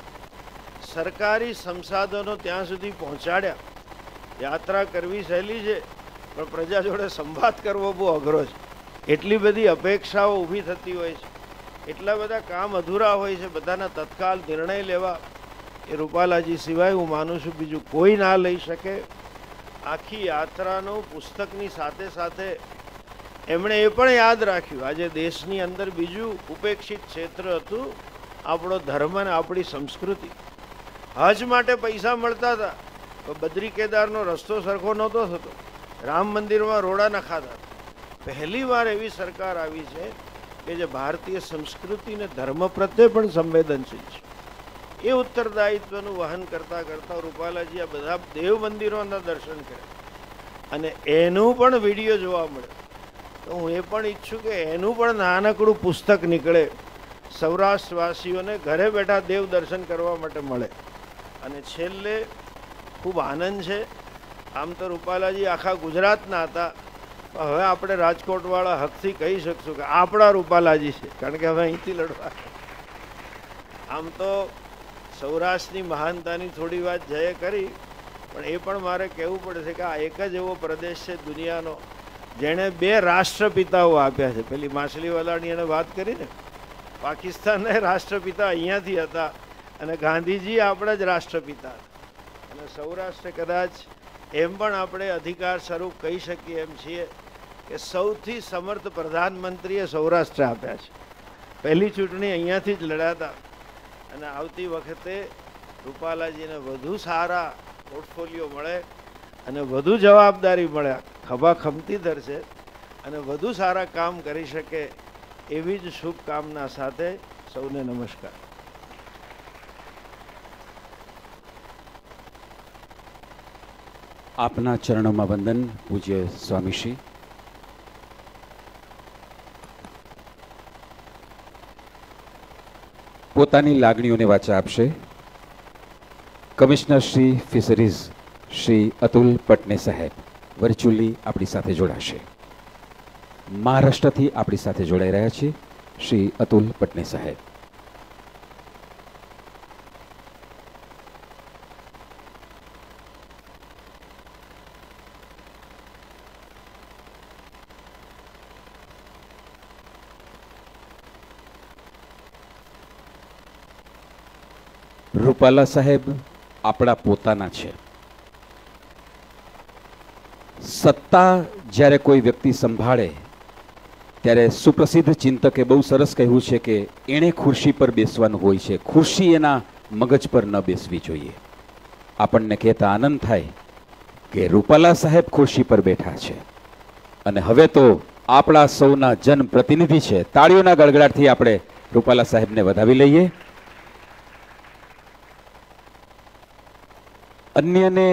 સરકારી સંસાધનો ત્યાં સુધી પહોંચાડ્યા. યાત્રા કરવી સહેલી છે, પણ પ્રજા જોડે સંવાદ કરવો બહુ અઘરો છે. એટલી બધી અપેક્ષાઓ ઊભી થતી હોય છે, એટલા બધા કામ અધૂરા હોય છે, બધાના તત્કાલ નિર્ણય લેવા એ રૂપાલાજી સિવાય હું માનું છું બીજું કોઈ ના લઈ શકે. આખી યાત્રાનો પુસ્તકની સાથે સાથે એમણે એ પણ યાદ રાખ્યું આજે દેશની અંદર બીજું ઉપેક્ષિત ક્ષેત્ર હતું આપણો ધર્મ અને આપણી સંસ્કૃતિ. હજ માટે પૈસા મળતા હતા તો બદ્રી કેદારનો રસ્તો સરખો નહોતો થતો, રામ મંદિરમાં રોડા નખાતા. પહેલી વાર એવી સરકાર આવી છે કે જે ભારતીય સંસ્કૃતિ અને ધર્મ પ્રત્યે પણ સંવેદનશીલ છે. એ ઉત્તરદાયિત્વનું વહન કરતા કરતા રૂપાલાજી આ બધા દેવ મંદિરોના દર્શન કર્યા અને એનું પણ વિડીયો જોવા મળે. તો હું એ પણ ઈચ્છું કે એનું પણ નાનકડું પુસ્તક નીકળે, સૌરાષ્ટ્રવાસીઓને ઘરે બેઠા દેવ દર્શન કરવા માટે મળે. અને છેલ્લે ખૂબ આનંદ છે, આમ તો રૂપાલાજી આખા ગુજરાતના હતા, હવે આપણે રાજકોટવાળા હકથી કહી શકશું કે આપણા રૂપાલાજી છે, કારણ કે હવે અહીંથી લડવા. આમ તો સૌરાષ્ટ્રની મહાનતાની થોડી વાત જયે કરી, પણ એ પણ મારે કહેવું પડે છે કે આ એક જ એવો પ્રદેશ છે દુનિયાનો જેણે બે રાષ્ટ્રપિતાઓ આપ્યા છે. પેલી માછલીવાલાની એને વાત કરી ને, પાકિસ્તાનના રાષ્ટ્રપિતા અહીંયાથી હતા અને ગાંધીજી આપણા જ રાષ્ટ્રપિતા હતા. અને સૌરાષ્ટ્ર કદાચ એમ પણ આપણે અધિકાર સ્વરૂપ કહી શકીએ એમ છીએ કે સૌથી સમર્થ પ્રધાનમંત્રીએ સૌરાષ્ટ્ર આપ્યા છે. પહેલી ચૂંટણી અહીંયાથી જ લડાતા અને આવતી વખતે રૂપાલાજીને વધુ સારા પોર્ટફોલિયો મળે અને વધુ જવાબદારી મળે, ખભા ખમતી ધરશે અને વધુ સારા કામ કરી શકે એવી જ શુભકામના સાથે સૌને નમસ્કાર. આપના ચરણોમાં વંદન પૂજ્ય સ્વામીશ્રી. પોતાની લાગણીઓને વાચા આપશે કમિશનર શ્રી ફિશરીઝ શ્રી અતુલ પટને સાહેબ વર્ચ્યુઅલી આપણી સાથે જોડાશે. મહારાષ્ટ્રથી આપણી સાથે જોડાઈ રહ્યા છે શ્રી અતુલ પટને સાહેબ. રૂપાલા સાહેબ આપણા પોતાના છે. સત્તા જ્યારે કોઈ વ્યક્તિ સંભાળે ત્યારે સુપ્રસિદ્ધ ચિંતકે બહુ સરસ કહ્યું છે કે એણે ખુરશી પર બેસવાનું હોય છે, ખુરશી એના મગજ પર ન બેસવી જોઈએ. આપણને કહેતા આનંદ થાય કે રૂપાલા સાહેબ ખુરશી પર બેઠા છે અને હવે તો આપણા સૌના જનપ્રતિનિધિ છે. તાળીઓના ગડગડાટથી આપણે રૂપાલા સાહેબને વધાવી લઈએ. અન્યને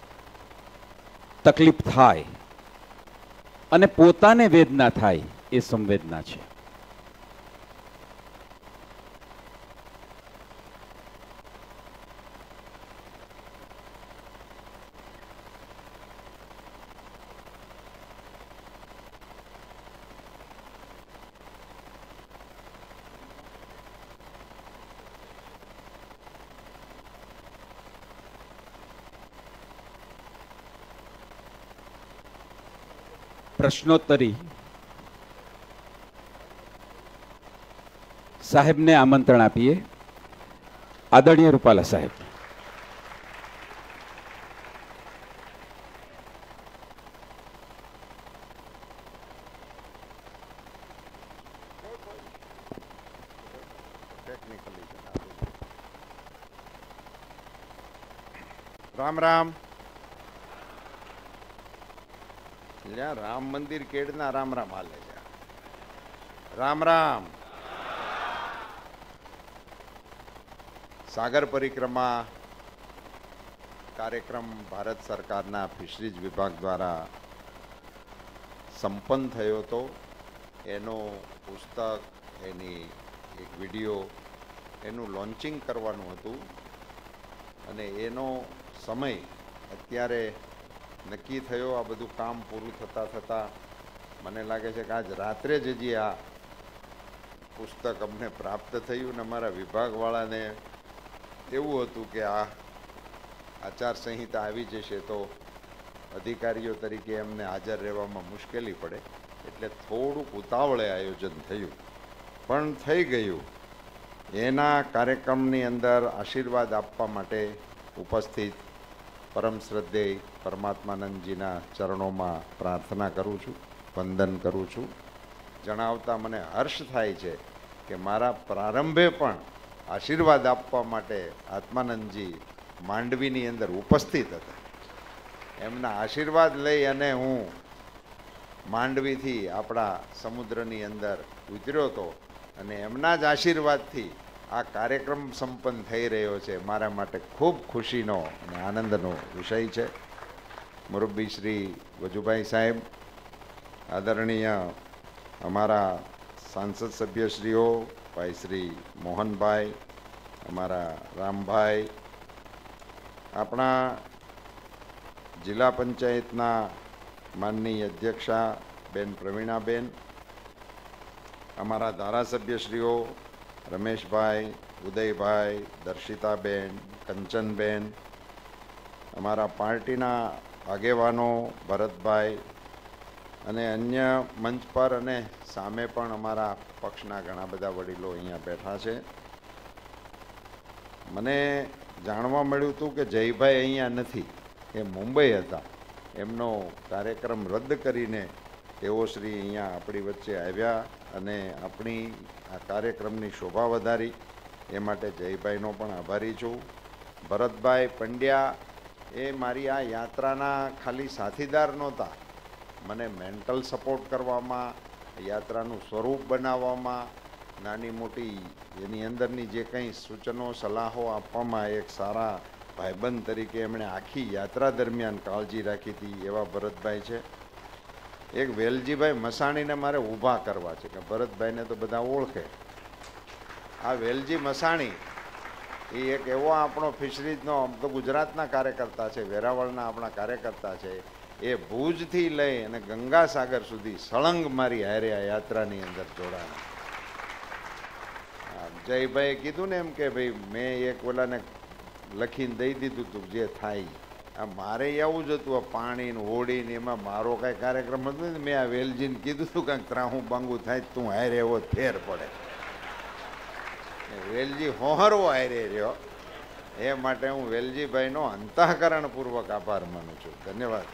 તકલીફ થાય અને પોતાને વેદના થાય એ સંવેદના છે. પ્રશ્નોત્તરી સાહેબને આમંત્રણ આપીએ. આદરણીય રૂપાલા સાહેબ. રામ રામ. લ્યા રામ મંદિર કેડના રામ રામ હાલે છે. રામ રામ. સાગર પરિક્રમા કાર્યક્રમ ભારત સરકારના ફિશરીઝ વિભાગ દ્વારા સંપન્ન થયો હતો. એનો પુસ્તક, એની એક વિડીયો, એનું લોન્ચિંગ કરવાનું હતું અને એનો સમય અત્યારે નક્કી થયો. આ બધું કામ પૂરું થતાં થતાં મને લાગે છે કે આજ રાત્રે જ હજી આ પુસ્તક અમને પ્રાપ્ત થયું ને અમારા વિભાગવાળાને એવું હતું કે આ આચારસંહિતા આવી જશે તો અધિકારીઓ તરીકે એમને હાજર રહેવામાં મુશ્કેલી પડે, એટલે થોડુંક ઉતાવળે આયોજન થયું પણ થઈ ગયું. એના કાર્યક્રમની અંદર આશીર્વાદ આપવા માટે ઉપસ્થિત પરમ શ્રદ્ધેય પરમાત્માનંદજીના ચરણોમાં પ્રાર્થના કરું છું, વંદન કરું છું. જણાવતા મને હર્ષ થાય છે કે મારા પ્રારંભે પણ આશીર્વાદ આપવા માટે આત્માનંદજી માંડવીની અંદર ઉપસ્થિત હતા. એમના આશીર્વાદ લઈ અને હું માંડવીથી આપણા સમુદ્રની અંદર ઉતર્યો હતો અને એમના જ આશીર્વાદથી આ કાર્યક્રમ સંપન્ન થઈ રહ્યો છે. મારા માટે ખૂબ ખુશીનો અને આનંદનો વિષય છે. મુરબ્બી શ્રી વજુભાઈ સાહેબ, આદરણીય અમારા સાંસદ સભ્યશ્રીઓ, ભાઈ શ્રી મોહનભાઈ, અમારા રામભાઈ, આપણા જિલ્લા પંચાયતના માનનીય અધ્યક્ષા બેન પ્રવીણાબેન, અમારા ધારાસભ્યશ્રીઓ રમેશભાઈ, ઉદયભાઈ, દર્શિતાબેન, કંચનબેન, અમારા પાર્ટીના આગેવાનો ભરતભાઈ અને અન્ય મંચ પર અને સામે પણ અમારા પક્ષના ઘણા બધા વડીલો અહીંયા બેઠા છે. મને જાણવા મળ્યું હતું કે જયભાઈ અહીંયા નથી, એ મુંબઈ હતા. એમનો કાર્યક્રમ રદ કરીને તેઓ શ્રી અહીંયા આપણી વચ્ચે આવ્યા અને આપણી આ કાર્યક્રમની શોભા વધારી. એ માટે જયભાઈનો પણ આભારી છું. ભરતભાઈ પંડ્યા એ મારી આ યાત્રાના ખાલી સાથીદાર નહોતા, મને મેન્ટલ સપોર્ટ કરવામાં, યાત્રાનું સ્વરૂપ બનાવવામાં, નાની મોટી એની અંદરની જે કંઈ સૂચનો સલાહો આપવામાં એક સારા ભાઈબંધ તરીકે એમણે આખી યાત્રા દરમિયાન કાળજી રાખી હતી એવા ભરતભાઈ છે. એક વેલજીભાઈ મસાણીને મારે ઊભા કરવા છે કે ભરતભાઈને તો બધા ઓળખે. આ વેલજી મસાણી એ એક એવો આપણો ફિશરીઝનો આમ તો ગુજરાતના કાર્યકર્તા છે, વેરાવળના આપણા કાર્યકર્તા છે. એ ભુજથી લઈ અને ગંગાસાગર સુધી સળંગ મારી હારે આ યાત્રાની અંદર જોડાયા. જયભાઈએ કીધું ને એમ કે ભાઈ મેં એક ઓલાને લખીને દઈ દીધું હતું જે થાય. આ મારે આવું જ હતું, આ પાણી ને હોળી ને એમાં મારો કાંઈ કાર્યક્રમ હતો ને મેં આ વેલજીને કીધું હતું કાંઈક ત્રાહું બાંગું થાય તું હારે એવો ફેર પડે. વેલજી હોહરવો હારે રહ્યો એ માટે હું વેલજીભાઈનો અંતઃકરણપૂર્વક આભાર માનું છું. ધન્યવાદ.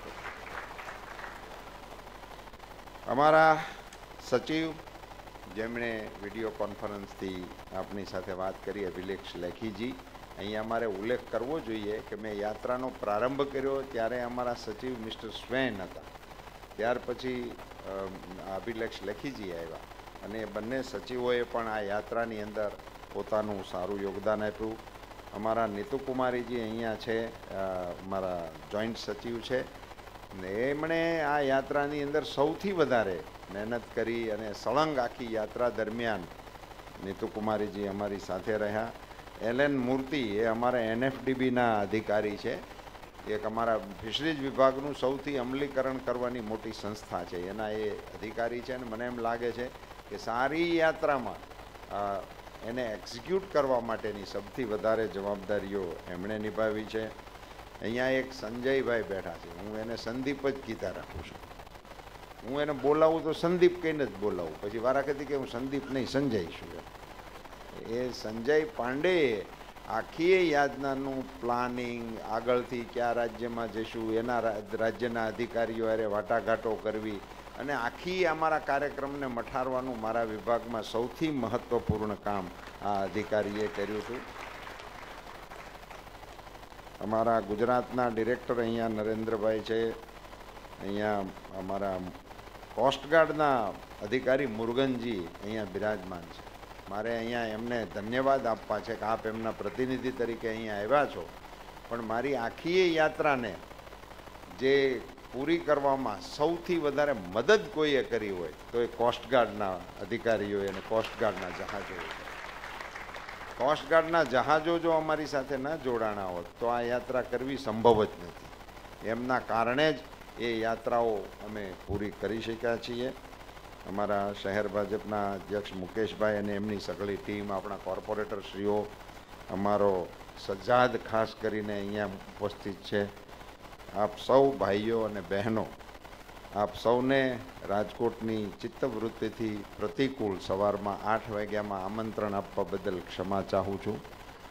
અમારા સચિવ જેમણે વિડીયો કોન્ફરન્સથી આપની સાથે વાત કરી, અભિલેખ લેખીજી, અહીંયા અમારે ઉલ્લેખ કરવો જોઈએ કે મેં યાત્રાનો પ્રારંભ કર્યો ત્યારે અમારા સચિવ મિસ્ટર સ્વેન હતા. ત્યાર પછી અભિલેખ લેખીજી આવ્યા અને બંને સચિવોએ પણ આ યાત્રાની અંદર પોતાનું સારું યોગદાન આપ્યું. અમારા નીતુકુમારીજી અહીંયા છે, અમારા જોઈન્ટ સચિવ છે, ને એમણે આ યાત્રાની અંદર સૌથી વધારે મહેનત કરી અને સળંગ આખી યાત્રા દરમિયાન નીતુકુમારીજી અમારી સાથે રહ્યા. એલ એન મૂર્તિ એ અમારા એન એફ ડી બીના અધિકારી છે, એક અમારા ફિશરીઝ વિભાગનું સૌથી અમલીકરણ કરવાની મોટી સંસ્થા છે, એના એ અધિકારી છે. અને મને એમ લાગે છે કે સારી યાત્રામાં એને એક્ઝિક્યુટ કરવા માટેની સૌથી વધારે જવાબદારીઓ એમણે નિભાવી છે. અહીંયા એક સંજયભાઈ બેઠા છે, હું એને સંદીપ જ કીધા રાખું છું. હું એને બોલાવું તો સંદીપ કહીને જ બોલાવું, પછી વારાખતી કે હું સંદીપ નહીં સંજય છું. એ સંજય પાંડેએ આખી યાતનાનું પ્લાનિંગ, આગળથી કયા રાજ્યમાં જઈશું એના રાજ્યના અધિકારીઓ અરે વાટાઘાટો કરવી અને આખી અમારા કાર્યક્રમને મઠારવાનું મારા વિભાગમાં સૌથી મહત્ત્વપૂર્ણ કામ આ અધિકારીએ કર્યું હતું. અમારા ગુજરાતના ડિરેક્ટર અહીંયા નરેન્દ્રભાઈ છે, અહીંયા અમારા કોસ્ટગાર્ડના અધિકારી મુરુગનજી અહીંયા બિરાજમાન છે. મારે અહીંયા એમને ધન્યવાદ આપવા છે કે આપ એમના પ્રતિનિધિ તરીકે અહીંયા આવ્યા છો, પણ મારી આખી યાત્રાને જે પૂરી કરવામાં સૌથી વધારે મદદ કોઈએ કરી હોય તો એ કોસ્ટગાર્ડના અધિકારીઓએ અને કોસ્ટગાર્ડના જહાજોએ. કોસ્ટગાર્ડના જહાજો જો અમારી સાથે ન જોડાણા હોત તો આ યાત્રા કરવી સંભવ જ નથી. એમના કારણે જ એ યાત્રાઓ અમે પૂરી કરી શક્યા છીએ. અમારા શહેર ભાજપના અધ્યક્ષ મુકેશભાઈ અને એમની સઘળી ટીમ, આપણા કોર્પોરેટરશ્રીઓ, અમારો સજ્જાદ ખાસ કરીને અહીંયા ઉપસ્થિત છે. આપ સૌ ભાઈઓ અને બહેનો, આપ સૌને રાજકોટની ચિત્તવૃત્તિથી પ્રતિકૂળ સવારમાં આઠ વાગ્યામાં આમંત્રણ આપવા બદલ ક્ષમા ચાહું છું,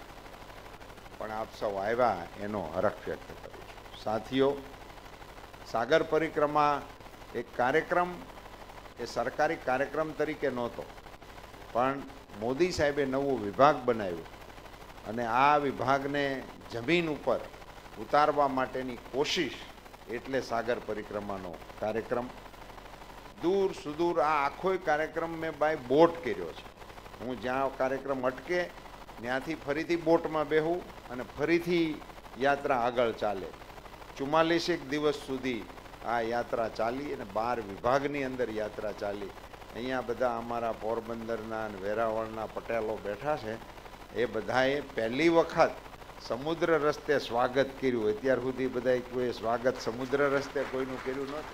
પણ આપ સૌ આવ્યા એનો હરખ વ્યક્ત કરું છું. સાથીઓ, સાગર પરિક્રમા એક કાર્યક્રમ એ સરકારી કાર્યક્રમ તરીકે નહોતો, પણ મોદી સાહેબે નવો વિભાગ બનાવ્યો અને આ વિભાગને જમીન ઉપર ઉતારવા માટેની કોશિશ એટલે સાગર પરિક્રમાનો કાર્યક્રમ. દૂર સુદૂર આ આખો કાર્યક્રમ મેં બાય બોટ કર્યો છે. હું જ્યાં કાર્યક્રમ અટકે ત્યાંથી ફરીથી બોટમાં બેહું અને ફરીથી યાત્રા આગળ ચાલે. ચુમ્માલીસેક દિવસ સુધી આ યાત્રા ચાલી અને બાર વિભાગની અંદર યાત્રા ચાલી. અહીંયા બધા અમારા પોરબંદરના અને વેરાવળના પટેલો બેઠા છે, એ બધાએ પહેલી વખત સમુદ્ર રસ્તે સ્વાગત કર્યું. અત્યાર સુધી બધા કોઈ સ્વાગત સમુદ્ર રસ્તે કોઈનું કર્યું નહોતું.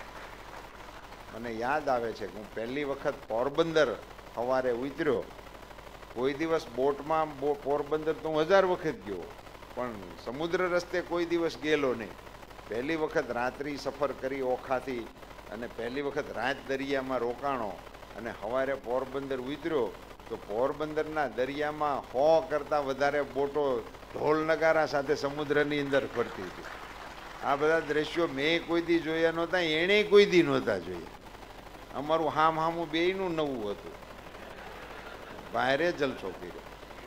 મને યાદ આવે છે કે હું પહેલી વખત પોરબંદર સવારે ઉતર્યો. કોઈ દિવસ બોટમાં પોરબંદર તો હું હજાર વખત ગયો, પણ સમુદ્ર રસ્તે કોઈ દિવસ ગયેલો નહીં. પહેલી વખત રાત્રિ સફર કરી ઓખાથી અને પહેલી વખત રાત દરિયામાં રોકાણો અને સવારે પોરબંદર ઉતર્યો તો પોરબંદરના દરિયામાં સો કરતાં વધારે બોટો ઢોલ નગારા સાથે સમુદ્રની અંદર ફરતી હતી. આ બધા દ્રશ્યો મેં કોઈ દી જોયા નહોતા, એણે કોઈ દી નહોતા જોયા. અમારું હામ હામું બેયનું નવું હતું. બહારે જલસો કર્યો.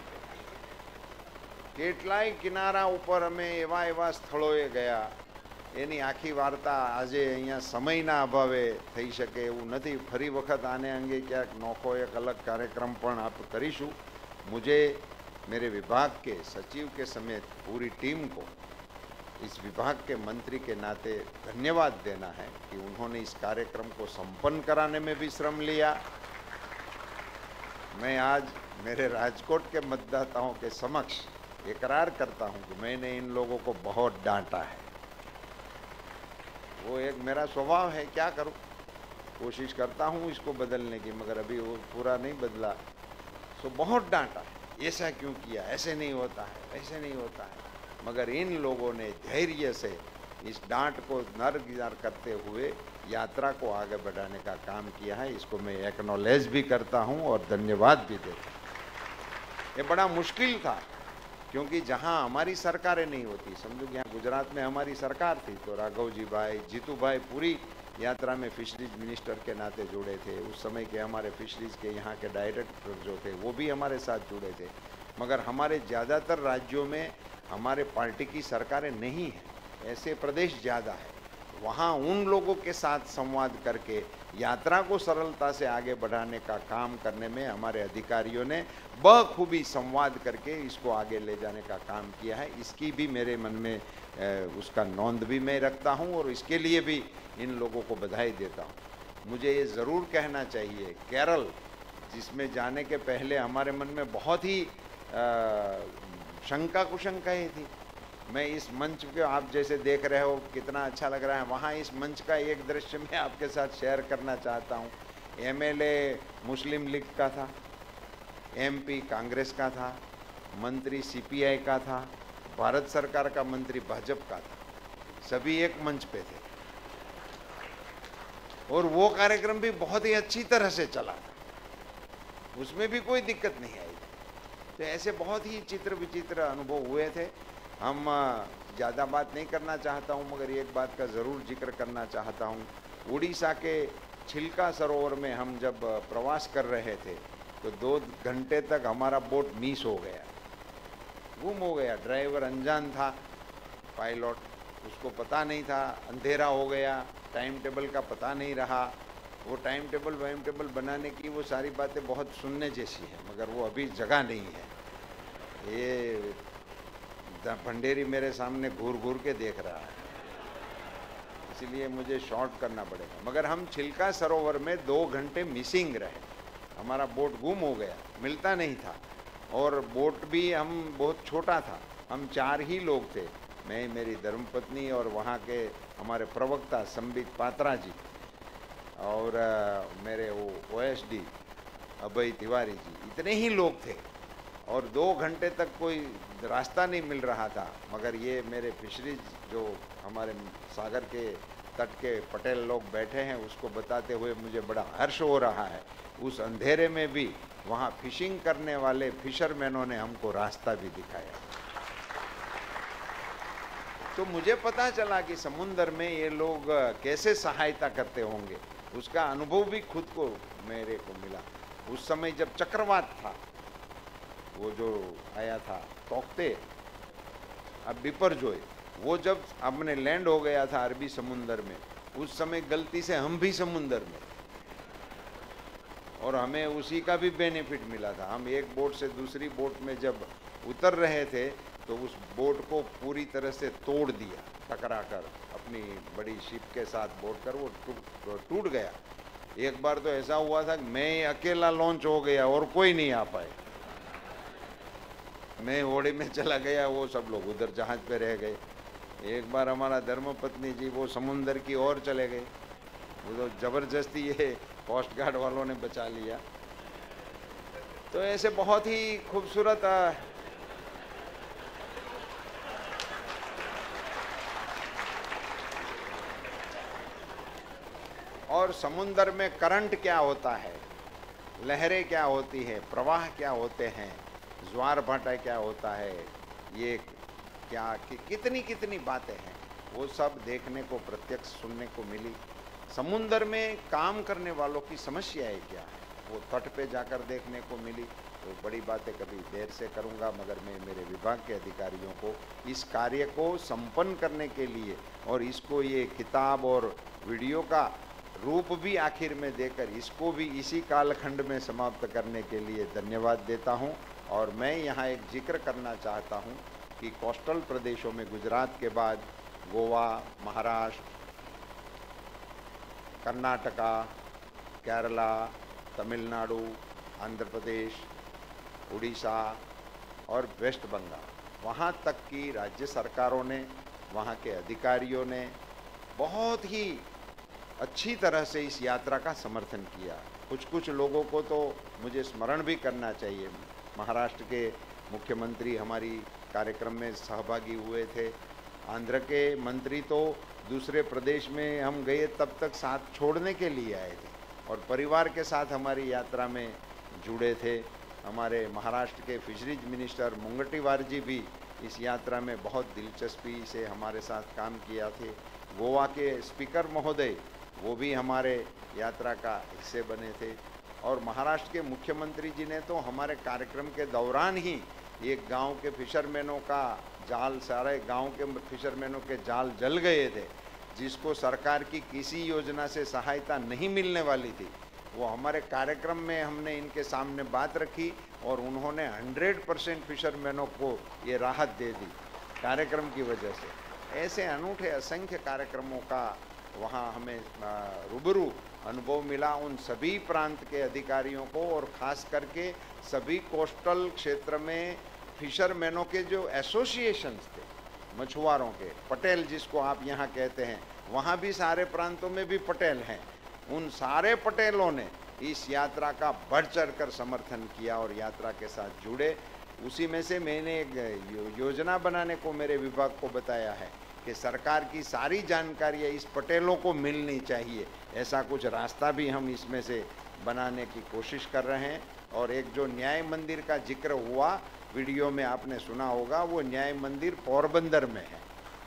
કેટલાય કિનારા ઉપર અમે એવા એવા સ્થળોએ ગયા, એની આખી વાર્તા આજે અહીંયા સમયના અભાવે થઈ શકે એવું નથી. ફરી વખત આને અંગે ક્યાંક નોખો એક અલગ કાર્યક્રમ પણ આપ કરીશું. मुझे मेरे विभाग के सचिव के समेत पूरी टीम को इस विभाग के मंत्री के नाते धन्यवाद देना है कि उन्होंने इस कार्यक्रम को संपन्न कराने में भी श्रम लिया. मैं आज मेरे राजकोट के मतदाताओं के समक्ष इकरार करता हूं कि मैंने इन लोगों को बहुत डांटा है. वो एक मेरा स्वभाव है, क्या करूं, कोशिश करता हूं इसको बदलने की, मगर अभी वो पूरा नहीं बदला. तो बहुत डांटा है, ऐसा क्यों किया, ऐसे नहीं होता है, ऐसे नहीं होता है. मगर इन लोगों ने धैर्य से इस डांट को नरगिजार करते हुए यात्रा को आगे बढ़ाने का काम किया है. इसको मैं एक्नॉलेज भी करता हूं और धन्यवाद भी देता हूं. ये बड़ा मुश्किल था क्योंकि जहाँ हमारी सरकारें नहीं होती, समझो कि यहाँ गुजरात में हमारी सरकार थी तो राघवजी भाई, जीतू भाई पूरी यात्रा में फिशरीज मिनिस्टर के नाते जुड़े थे। उस समय के हमारे फिशरीज के यहाँ के डायरेक्टर जो थे वो भी हमारे साथ जुड़े थे। मगर हमारे ज़्यादातर राज्यों में हमारे पार्टी की सरकारें नहीं हैं, ऐसे प्रदेश ज़्यादा है। वहाँ उन लोगों के साथ संवाद करके यात्रा को सरलता से आगे बढ़ाने का काम करने में हमारे अधिकारियों ने बखूबी संवाद करके इसको आगे ले जाने का काम किया है। इसकी भी मेरे मन में उसका नोंद भी मैं रखता हूँ और इसके लिए भी इन लोगों को बधाई देता हूँ। मुझे ये ज़रूर कहना चाहिए, केरल जिसमें जाने के पहले हमारे मन में बहुत ही शंका कुशंकाएँ थी, मैं इस मंच पे आप जैसे देख रहे हो कितना अच्छा लग रहा है, वहाँ इस मंच का एक दृश्य मैं आपके साथ शेयर करना चाहता हूँ। एमएलए मुस्लिम लीग का था, एमपी कांग्रेस का था, मंत्री सीपीआई का था, भारत सरकार का मंत्री भाजपा का था, सभी एक मंच पे थे और वो कार्यक्रम भी बहुत ही अच्छी तरह से चला, उसमें भी कोई दिक्कत नहीं आई। तो ऐसे बहुत ही चित्र विचित्र अनुभव हुए थे। हम ज़्यादा बात नहीं करना चाहता हूँ, मगर एक बात का ज़रूर जिक्र करना चाहता हूँ। उड़ीसा के छिलका सरोवर में हम जब प्रवास कर रहे थे तो दो घंटे तक हमारा बोट मिस हो गया, गुम हो गया। ड्राइवर अनजान था, पायलट उसको पता नहीं था, अंधेरा हो गया, टाइम टेबल का पता नहीं रहा। वो टाइम टेबल वाइम टेबल बनाने की वो सारी बातें बहुत सुनने जैसी है, मगर वो अभी जगह नहीं है। ये भंडेरी मेरे सामने घूर घूर के देख रहा है, इसलिए मुझे शॉर्ट करना पड़ेगा। मगर हम छिलका सरोवर में दो घंटे मिसिंग रहे, हमारा बोट गुम हो गया, मिलता नहीं था। और बोट भी हम बहुत छोटा था, हम चार ही लोग थे, मैं, मेरी धर्मपत्नी और वहाँ के हमारे प्रवक्ता संबित पात्रा जी और आ, मेरे वो ओएसडी अभय तिवारी जी, इतने ही लोग थे। और दो घंटे तक कोई रास्ता नहीं मिल रहा था। मगर ये मेरे फिशरीज जो हमारे सागर के तट के पटेल लोग बैठे हैं उसको बताते हुए मुझे बड़ा हर्ष हो रहा है। उस अंधेरे में भी वहाँ फिशिंग करने वाले फिशरमैनों ने हमको रास्ता भी दिखाया। तो मुझे पता चला कि समुद्र में ये लोग कैसे सहायता करते होंगे, उसका अनुभव भी खुद को मेरे को मिला। उस समय जब चक्रवात था, वो जो आया था तोकते, अब बिपरजोय, वो जब हमने लैंड हो गया था अरबी समुंदर में, उस समय गलती से हम भी समुंदर में, और हमें उसी का भी बेनिफिट मिला था। हम एक बोट से दूसरी बोट में जब उतर रहे थे तो उस बोट को पूरी तरह से तोड़ दिया, टकरा कर अपनी बड़ी शिप के साथ बोट कर वो टूट गया। एक बार तो ऐसा हुआ था कि मैं अकेला लॉन्च हो गया और कोई नहीं आ पाए, मैं होड़ी में चला गया, वो सब लोग उधर जहाज पे रह गए। एक बार हमारा धर्मपत्नी जी वो समुंदर की ओर चले गए, वो तो जबरदस्ती ये कोस्ट गार्ड वालों ने बचा लिया। तो ऐसे बहुत ही खूबसूरत और समुंदर में करंट क्या होता है, लहरें क्या होती है, प्रवाह क्या होते हैं, ज्वार भाटा क्या होता है, ये क्या कि कितनी कितनी बातें हैं, वो सब देखने को, प्रत्यक्ष सुनने को मिली। समुंदर में काम करने वालों की समस्याएं क्या है, वो तट पे जाकर देखने को मिली। तो बड़ी बातें कभी देर से करूंगा, मगर मैं मेरे विभाग के अधिकारियों को इस कार्य को संपन्न करने के लिए और इसको ये किताब और वीडियो का रूप भी आखिर में देकर इसको भी इसी कालखंड में समाप्त करने के लिए धन्यवाद देता हूँ। और मैं यहाँ एक जिक्र करना चाहता हूँ कि कोस्टल प्रदेशों में गुजरात के बाद गोवा, महाराष्ट्र, कर्नाटका, केरला, तमिलनाडु, आंध्र प्रदेश, उड़ीसा और वेस्ट बंगाल, वहाँ तक की राज्य सरकारों ने, वहाँ के अधिकारियों ने बहुत ही अच्छी तरह से इस यात्रा का समर्थन किया। कुछ कुछ लोगों को तो मुझे स्मरण भी करना चाहिए। महाराष्ट्र के मुख्यमंत्री हमारी कार्यक्रम में सहभागी हुए थे, आंध्र के मंत्री तो दूसरे प्रदेश में हम गए तब तक साथ छोड़ने के लिए आए थे और परिवार के साथ हमारी यात्रा में जुड़े थे। हमारे महाराष्ट्र के फिशरीज मिनिस्टर मुंगटीवार जी भी इस यात्रा में बहुत दिलचस्पी से हमारे साथ काम किया थे। गोवा के स्पीकर महोदय वो भी हमारे यात्रा का हिस्से बने थे और महाराष्ट्र के मुख्यमंत्री जी ने तो हमारे कार्यक्रम के दौरान ही एक गांव के फिशरमैनों का जाल, सारे गांव के फिशरमैनों के जाल जल गए थे, जिसको सरकार की किसी योजना से सहायता नहीं मिलने वाली थी। वो हमारे कार्यक्रम में हमने इनके सामने बात रखी और उन्होंने हंड्रेड परसेंट फिशरमैनों को ये राहत दे दी कार्यक्रम की वजह से। ऐसे अनूठे असंख्य कार्यक्रमों का वहाँ हमें रूबरू अनुभव मिला। उन सभी प्रांत के अधिकारियों को और ख़ास करके सभी कोस्टल क्षेत्र में फिशरमैनों के जो एसोसिएशंस थे, मछुआरों के, पटेल जिसको आप यहाँ कहते हैं, वहाँ भी सारे प्रांतों में भी पटेल हैं। उन सारे पटेलों ने इस यात्रा का बढ़ चढ़ कर समर्थन किया और यात्रा के साथ जुड़े। उसी में से मैंने एक योजना बनाने को मेरे विभाग को बताया है कि सरकार की सारी जानकारियाँ इस पटेलों को मिलनी चाहिए। ऐसा कुछ रास्ता भी हम इसमें से बनाने की कोशिश कर रहे हैं। और एक जो न्याय मंदिर का जिक्र हुआ, वीडियो में आपने सुना होगा, वो न्याय मंदिर पोरबंदर में है।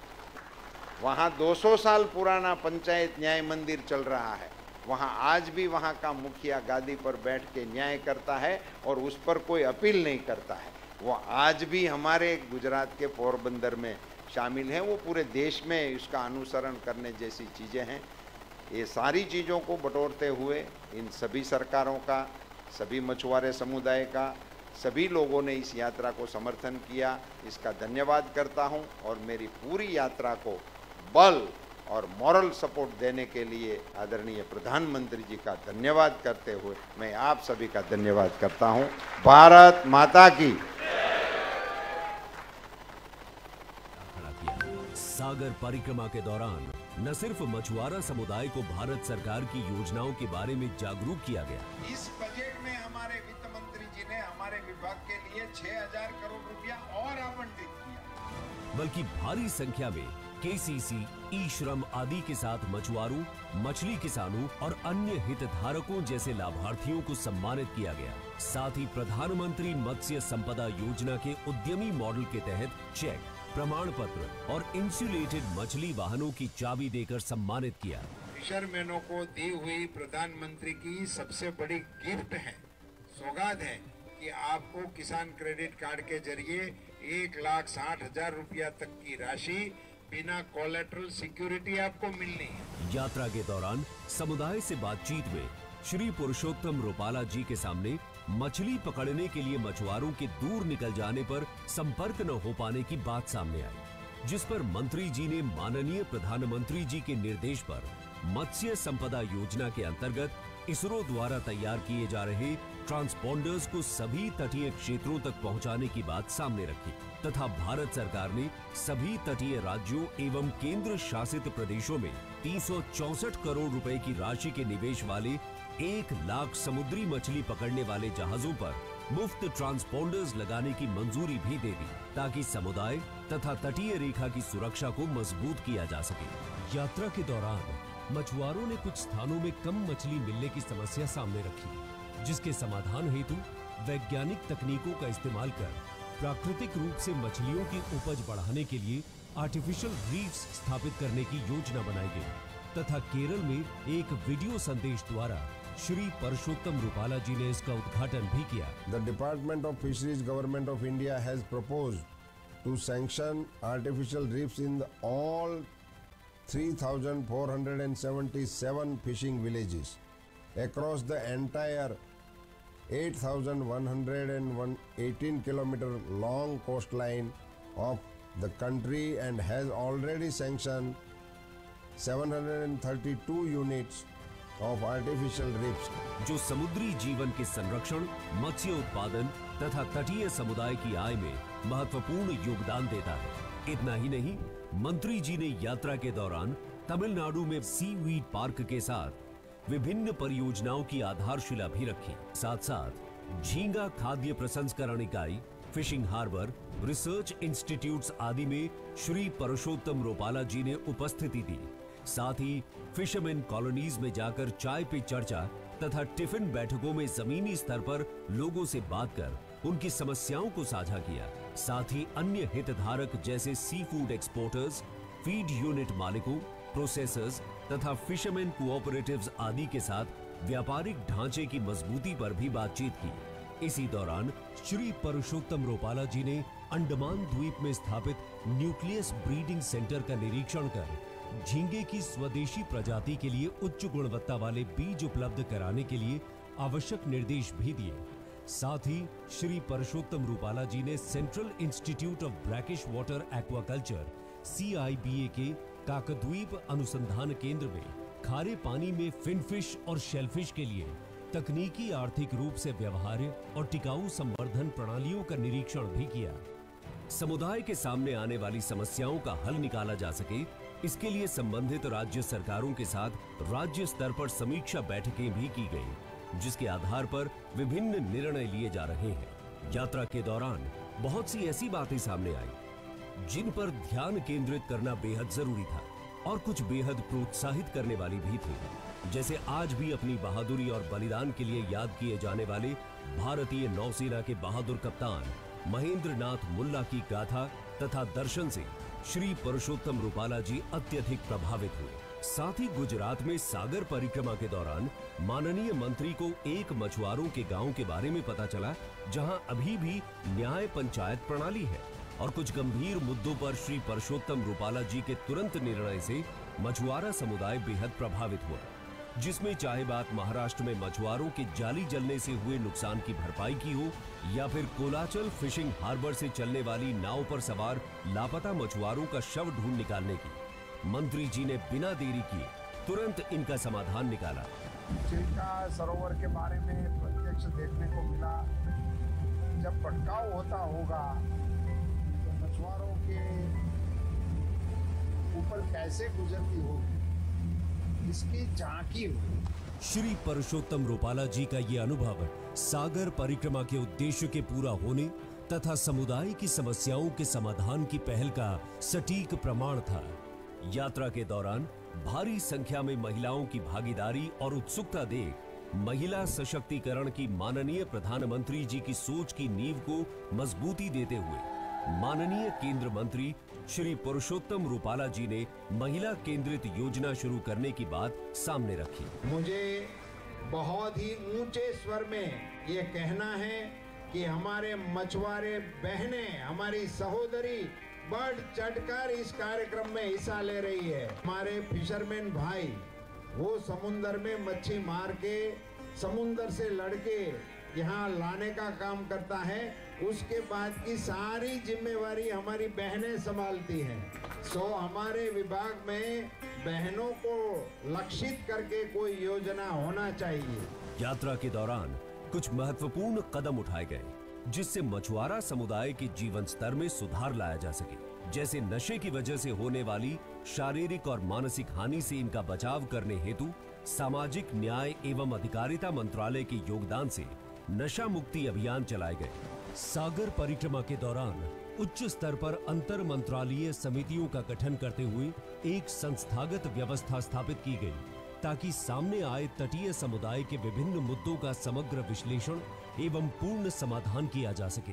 वहाँ दो सौ साल पुराना पंचायत न्याय मंदिर चल रहा है। वहाँ आज भी वहाँ का मुखिया गादी पर बैठ के न्याय करता है और उस पर कोई अपील नहीं करता है। वो आज भी हमारे गुजरात के पोरबंदर में शामिल है। वो पूरे देश में इसका अनुसरण करने जैसी चीज़ें हैं। ये सारी चीज़ों को बटोरते हुए इन सभी सरकारों का, सभी मछुआरे समुदाय का, सभी लोगों ने इस यात्रा को समर्थन किया, इसका धन्यवाद करता हूं। और मेरी पूरी यात्रा को बल और मॉरल सपोर्ट देने के लिए आदरणीय प्रधानमंत्री जी का धन्यवाद करते हुए मैं आप सभी का धन्यवाद करता हूं। भारत माता की। सागर परिक्रमा के दौरान न सिर्फ मछुआरा समुदाय को भारत सरकार की योजनाओं के बारे में जागरूक किया गया, इस बजट में हमारे वित्त मंत्री जी ने हमारे विभाग के लिए छह हजार करोड़ रुपया और आवंटित किया, बल्कि भारी संख्या में केसीसी, ई श्रम आदि के साथ मछुआरों, मछली किसानों और अन्य हितधारकों जैसे लाभार्थियों को सम्मानित किया गया। साथ ही प्रधानमंत्री मत्स्य संपदा योजना के उद्यमी मॉडल के तहत चेक, प्रमाण पत्र और इंसुलेटेड मछली वाहनों की चाबी देकर सम्मानित किया। फिशरमैनों को दी हुई प्रधानमंत्री की सबसे बड़ी गिफ्ट है, सौगात है कि आपको किसान क्रेडिट कार्ड के जरिए एक लाख साठ हजार रुपया तक की राशि बिना कोलेटरल सिक्योरिटी आपको मिलनी है। यात्रा के दौरान समुदाय से बातचीत में श्री पुरुषोत्तम रूपाला जी के सामने मछली पकड़ने के लिए मछुआरों के दूर निकल जाने पर संपर्क न हो पाने की बात सामने आई, जिस पर मंत्री जी ने माननीय प्रधानमंत्री जी के निर्देश पर मत्स्य संपदा योजना के अंतर्गत इसरो द्वारा तैयार किए जा रहे ट्रांसपोंडर्स को सभी तटीय क्षेत्रों तक पहुंचाने की बात सामने रखी तथा भारत सरकार ने सभी तटीय राज्यों एवं केंद्र शासित प्रदेशों में तीन सौ चौसठ करोड़ रुपए की राशि के निवेश वाले एक लाख समुद्री मछली पकड़ने वाले जहाजों पर मुफ्त ट्रांसपोंडर्स लगाने की मंजूरी भी दे दी, ताकि समुदाय तथा तटीय रेखा की सुरक्षा को मजबूत किया जा सके। यात्रा के दौरान मछुआरों ने कुछ स्थानों में कम मछली मिलने की समस्या सामने रखी, जिसके समाधान हेतु वैज्ञानिक तकनीकों का इस्तेमाल कर प्राकृतिक रूप से मछलियों की उपज बढ़ाने के लिए आर्टिफिशियल रीफ्स स्थापित करने की योजना बनाई गई तथा केरल में एक वीडियो संदेश द्वारा श्री परशोत्तम रूपाला जी ने इसका उद्घाटन भी किया। The Department of Fisheries, Government of India has proposed to sanction artificial reefs in the all three thousand four hundred seventy-seven fishing villages across the entire eight thousand one hundred eighteen kilometer long coastline of the country and has already sanctioned seven hundred thirty-two units of artificial reefs. जो समुद्री जीवन के संरक्षण, मत्स्य उत्पादन तथा तटीय समुदाय की आय में महत्वपूर्ण योगदान देता है। इतना ही नहीं, मंत्री जी ने यात्रा के दौरान तमिलनाडु में सीवीड पार्क के साथ विभिन्न परियोजनाओं की आधारशिला भी रखी। साथ साथ झींगा खाद्य प्रसंस्करण इकाई, फिशिंग हार्बर, रिसर्च इंस्टीट्यूट्स आदि में श्री परशोत्तम रूपाला जी ने उपस्थिति दी। साथ ही फिशरमैन कॉलोनीज में जाकर चाय पे चर्चा तथा टिफिन बैठकों में जमीनी स्तर पर लोगों से बात कर उनकी समस्याओं को साझा किया। साथ ही अन्य हितधारक जैसे sea food exporters, feed unit मालिकों, प्रोसेसर्स तथा फिशरमैन कोऑपरेटिव्स आदि के साथ व्यापारिक ढांचे की मजबूती पर भी बातचीत की। इसी दौरान श्री परशोत्तम रूपाला जी ने अंडमान द्वीप में स्थापित न्यूक्लियस ब्रीडिंग सेंटर का निरीक्षण कर झींगे की स्वदेशी प्रजाति के लिए उच्च गुणवत्ता वाले बीज उपलब्ध कराने के लिए आवश्यक निर्देश भी दिए। साथ ही श्री परशोत्तम रूपाला जी ने central institute of brackish water aquaculture C I B A के काकद्वीप अनुसंधान केंद्र में खारे पानी में फिनफिश और शेलफिश के लिए तकनीकी आर्थिक रूप से व्यवहार्य और टिकाऊ संवर्धन प्रणालियों का निरीक्षण भी किया। समुदाय के सामने आने वाली समस्याओं का हल निकाला जा सके, इसके लिए संबंधित राज्य सरकारों के साथ राज्य स्तर पर समीक्षा बैठकें भी की गई, जिसके आधार पर विभिन्न निर्णय लिए जा रहे हैं। यात्रा के दौरान बहुत सी ऐसी बातें सामने आई जिन पर ध्यान केंद्रित करना बेहद जरूरी था और कुछ बेहद प्रोत्साहित करने वाली भी थी। जैसे आज भी अपनी बहादुरी और बलिदान के लिए याद किए जाने वाले भारतीय नौसेना के बहादुर कप्तान महेंद्र नाथ मुल्ला की गाथा तथा दर्शन से श्री परशोत्तम रूपाला जी अत्यधिक प्रभावित हुए। साथ ही गुजरात में सागर परिक्रमा के दौरान माननीय मंत्री को एक मछुआरों के गांव के बारे में पता चला, जहां अभी भी न्याय पंचायत प्रणाली है और कुछ गंभीर मुद्दों पर श्री परशोत्तम रूपाला जी के तुरंत निर्णय से मछुआरा समुदाय बेहद प्रभावित हुआ, जिसमें चाहे बात महाराष्ट्र में मछुआरों के जाली जलने से हुए नुकसान की भरपाई की हो या फिर कोलाचल फिशिंग हार्बर से चलने वाली नाव पर सवार लापता मछुआरों का शव ढूंढ निकालने की। मंत्री जी ने बिना देरी किए तुरंत इनका समाधान निकाला। चिल्का सरोवर के बारे में प्रत्यक्ष देखने को मिला। जब भटकाव होता होगा तो मछुआरों के ऊपर कैसे गुजरती होगी, इसकी झांकी हुई। श्री परशोत्तम रूपाला जी का ये अनुभव सागर परिक्रमा के उद्देश्य के पूरा होने तथा समुदाय की समस्याओं के समाधान की पहल का सटीक प्रमाण था। यात्रा के दौरान भारी संख्या में महिलाओं की भागीदारी और उत्सुकता देख महिला सशक्तिकरण की माननीय प्रधानमंत्री जी की सोच की नींव को मजबूती देते हुए माननीय केंद्र मंत्री श्री पुरुषोत्तम रूपाला जी ने महिला केंद्रित योजना शुरू करने की बात सामने रखी। मुझे बहुत ही ऊंचे स्वर में ये कहना है कि हमारे मछुआरे बहनें, हमारी सहोदरी बढ़ चढ़कर इस कार्यक्रम में हिस्सा ले रही है। हमारे फिशरमैन भाई वो समुन्द्र में मच्छी मार के समुन्द्र से लड़के यहाँ लाने का काम करता है, उसके बाद की सारी जिम्मेवारी हमारी बहनें संभालती हैं। सो हमारे विभाग में बहनों को लक्षित करके कोई योजना होना चाहिए। यात्रा के दौरान कुछ महत्वपूर्ण कदम उठाए गए जिससे मछुआरा समुदाय के जीवन स्तर में सुधार लाया जा सके, जैसे नशे की वजह से होने वाली शारीरिक और मानसिक हानि से इनका बचाव करने हेतु सामाजिक न्याय एवं अधिकारिता मंत्रालय के योगदान से नशा मुक्ति अभियान चलाए गए। सागर परिक्रमा के दौरान उच्च स्तर पर अंतर मंत्रालयीय समितियों का गठन करते हुए एक संस्थागत व्यवस्था स्थापित की गई ताकि सामने आए तटीय समुदाय के विभिन्न मुद्दों का समग्र विश्लेषण एवं पूर्ण समाधान किया जा सके।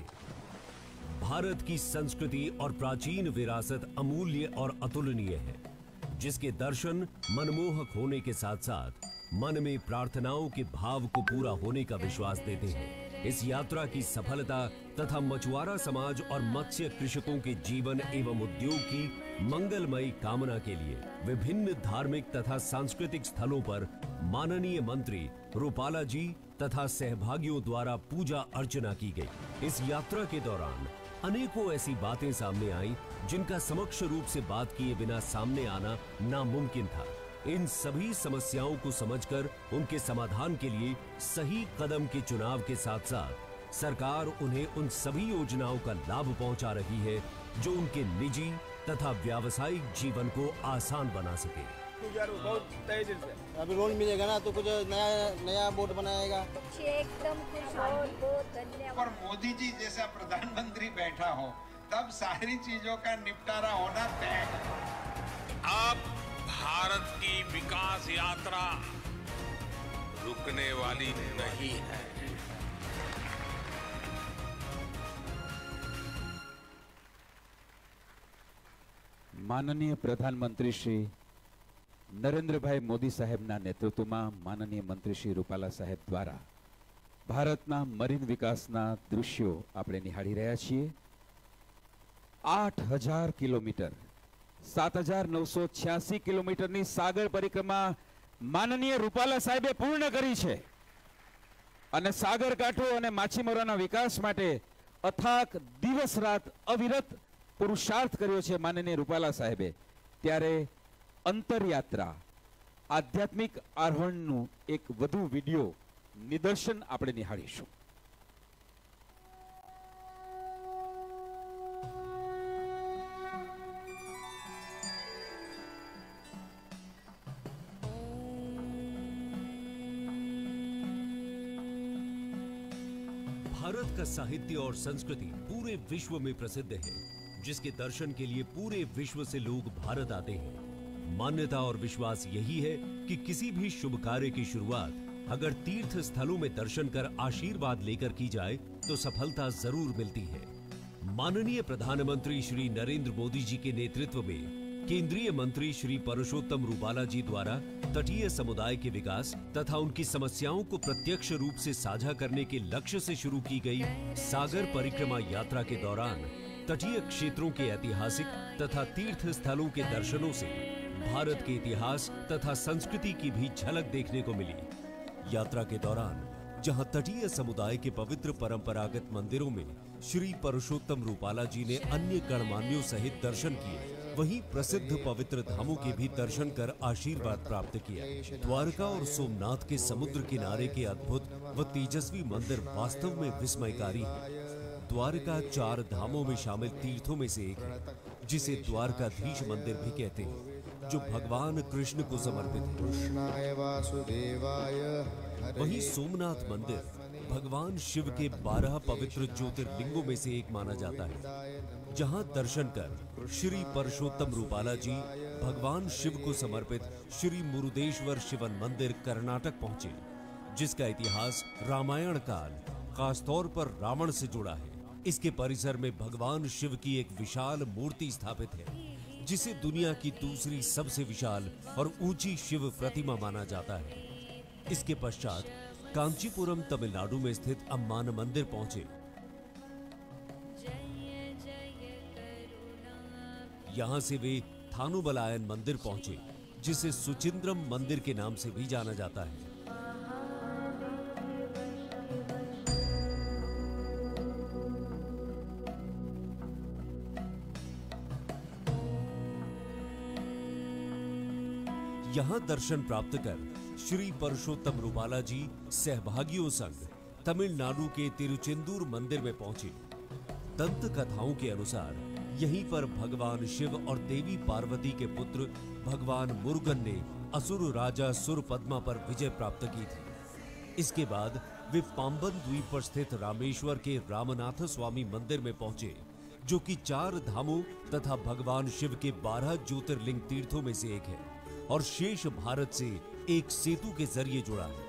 भारत की संस्कृति और प्राचीन विरासत अमूल्य और अतुलनीय है, जिसके दर्शन मनमोहक होने के साथ साथ मन में प्रार्थनाओं के भाव को पूरा होने का विश्वास देते हैं। इस यात्रा की सफलता तथा मछुआरा समाज और मत्स्य कृषकों के जीवन एवं उद्योग की मंगलमयी कामना के लिए विभिन्न धार्मिक तथा सांस्कृतिक स्थलों पर माननीय मंत्री रूपाला जी तथा सहभागियों द्वारा पूजा अर्चना की गई। इस यात्रा के दौरान अनेकों ऐसी बातें सामने आई जिनका समक्ष रूप से बात किए बिना सामने आना नामुमकिन था। इन सभी समस्याओं को समझकर उनके समाधान के लिए सही कदम के चुनाव के साथ साथ सरकार उन्हें उन सभी योजनाओं का लाभ पहुंचा रही है जो उनके निजी तथा व्यावसायिक जीवन को आसान बना सके। बहुत तेजी से अभी लोन मिलेगा ना तो कुछ नया नया बोर्ड बनाएगा। एकदम खुश बहुत बहुत धन्यवाद। और मोदी जी जैसा प्रधानमंत्री बैठा हो तब सारी चीजों का निपटारा होना तय है। अब भारत की विकास यात्रा रुकने वाली नहीं है। માનનીય પ્રધાનમંત્રી શ્રી નરેન્દ્રભાઈ મોદી સાહેબના નેતૃત્વમાં માનનીય મંત્રી શ્રી રૂપાલા સાહેબ દ્વારા ભારતના મરીન વિકાસના દૃશ્યો આપણે નિહાળી રહ્યા છીએ. આઠ હજાર કિલોમીટર સાત હજાર નવસો છ્યાસી કિલોમીટરની સાગર પરિક્રમા માનનીય રૂપાલા સાહેબે પૂર્ણ કરી છે અને સાગરકાંઠો અને માછીમારોના વિકાસ માટે અથાક દિવસ રાત અવિરત પુરુષાર્થ કર્યો છે માનનીય રૂપાલા સાહેબે. ત્યારે અંતરયાત્રા આધ્યાત્મિક આરોહણનું એક વધુ વિડીયો નિદર્શન આપણે નિહાળીશું. भारत का साहित्य और संस्कृति पूरे विश्व में प्रसिद्ध है, जिसके दर्शन के लिए पूरे विश्व से लोग भारत आते हैं. मान्यता और विश्वास यही है कि किसी भी शुभ कार्य की शुरुआत अगर तीर्थ स्थलों में दर्शन कर आशीर्वाद लेकर की जाए तो सफलता जरूर मिलती है. माननीय प्रधानमंत्री श्री नरेंद्र मोदी जी के नेतृत्व में केंद्रीय मंत्री श्री परषोत्तम रूपाला जी द्वारा तटीय समुदाय के विकास तथा उनकी समस्याओं को प्रत्यक्ष रूप से साझा करने के लक्ष्य से शुरू की गई सागर परिक्रमा यात्रा के दौरान तटीय क्षेत्रों के ऐतिहासिक तथा तीर्थ स्थलों के दर्शनों से भारत के इतिहास तथा संस्कृति की भी झलक देखने को मिली. यात्रा के दौरान जहां तटीय समुदाय के पवित्र परंपरागत मंदिरों में श्री परषोत्तम रूपाला जी ने अन्य गणमान्यों सहित दर्शन किए, वहीं प्रसिद्ध पवित्र धामों के भी दर्शन कर आशीर्वाद प्राप्त किया. द्वारका और सोमनाथ के समुद्र किनारे के अद्भुत व तेजस्वी मंदिर वास्तव में विस्मयकारी है. द्वारका चार धामों में शामिल तीर्थों में से एक है, जिसे द्वारकाधीश मंदिर भी कहते हैं, जो भगवान कृष्ण को समर्पित है. वहीं सोमनाथ मंदिर भगवान शिव के बारह पवित्र ज्योतिर्लिंगों में से एक माना जाता है, जहां दर्शन कर श्री परषोत्तम रूपाला जी भगवान शिव को समर्पित श्री मुरुदेश्वर शिवन मंदिर कर्नाटक पहुंचे, जिसका इतिहास रामायण काल खासतौर पर रावण से जुड़ा है. इसके परिसर में भगवान शिव की एक विशाल मूर्ति स्थापित है, जिसे दुनिया की दूसरी सबसे विशाल और ऊंची शिव प्रतिमा माना जाता है. इसके पश्चात कांचीपुरम तमिलनाडु में स्थित अम्मान मंदिर पहुंचे. यहां से वे थानुबलायन मंदिर पहुंचे, जिसे सुचिंद्रम मंदिर के नाम से भी जाना जाता है. यहां दर्शन प्राप्त कर श्री परषोत्तम रूपाला जी सहभागियों संग तमिलनाडु के तिरुचेंदूर मंदिर में पहुंचे. दंत कथाओं के अनुसार यहीं पर भगवान शिव और देवी पार्वती के पुत्र भगवान मुरुगन ने असुर राजा सुरपद्मा पर विजय प्राप्त की थी. इसके बाद वे पाम्बन द्वीप पर स्थित रामेश्वर के रामनाथ स्वामी मंदिर में पहुंचे, जो कि चार धामों तथा भगवान शिव के बारह ज्योतिर्लिंग तीर्थों में से एक है और शेष भारत से एक सेतु के जरिए जुड़ा है.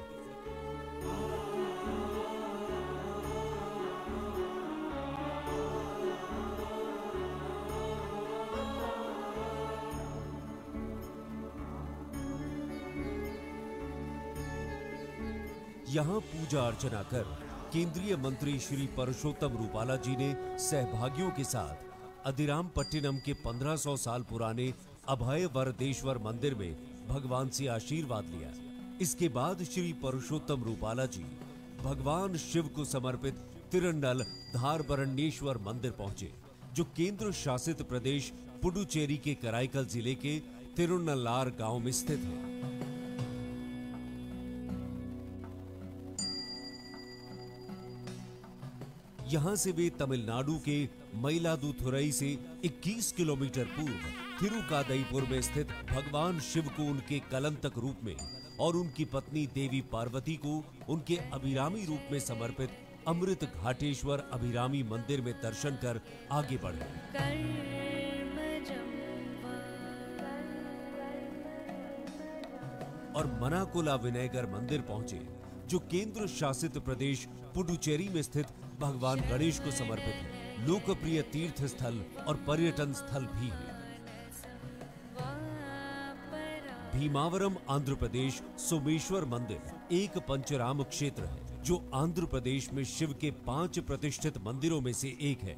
यहां पूजा अर्चना कर केंद्रीय मंत्री श्री परषोत्तम रूपाला जी ने सहभागियों के साथ अदिराम पट्टिनम के पंद्रह सौ साल पुराने अभय वरदेश्वर मंदिर में भगवान से आशीर्वाद लिया. इसके बाद श्री परषोत्तम रूपाला जी भगवान शिव को समर्पित तिरुन्नल धारबरण्येश्वर मंदिर पहुंचे, जो केंद्र शासित प्रदेश पुडुचेरी के कराईकल जिले के तिरुन्नलार गांव में स्थित है. यहां से वे तमिलनाडु के मयिलादुथुरई से इक्कीस किलोमीटर पूर्व थिरुकादईपुर में स्थित भगवान शिव को उनके कलंतक रूप में और उनकी पत्नी देवी पार्वती को उनके अभिरामी रूप में समर्पित अमृत घाटेश्वर अभिरामी मंदिर में दर्शन कर आगे बढ़े. और मनाकोला विनायगर मंदिर पहुंचे, जो केंद्र शासित प्रदेश पुडुचेरी में स्थित भगवान गणेश को समर्पित है, लोकप्रिय तीर्थ स्थल और पर्यटन स्थल भी है। भीमावरम आंध्र प्रदेश सोमेश्वर मंदिर एक पंचराम क्षेत्र है, जो आंध्र प्रदेश में शिव के पांच प्रतिष्ठित मंदिरों में से एक है।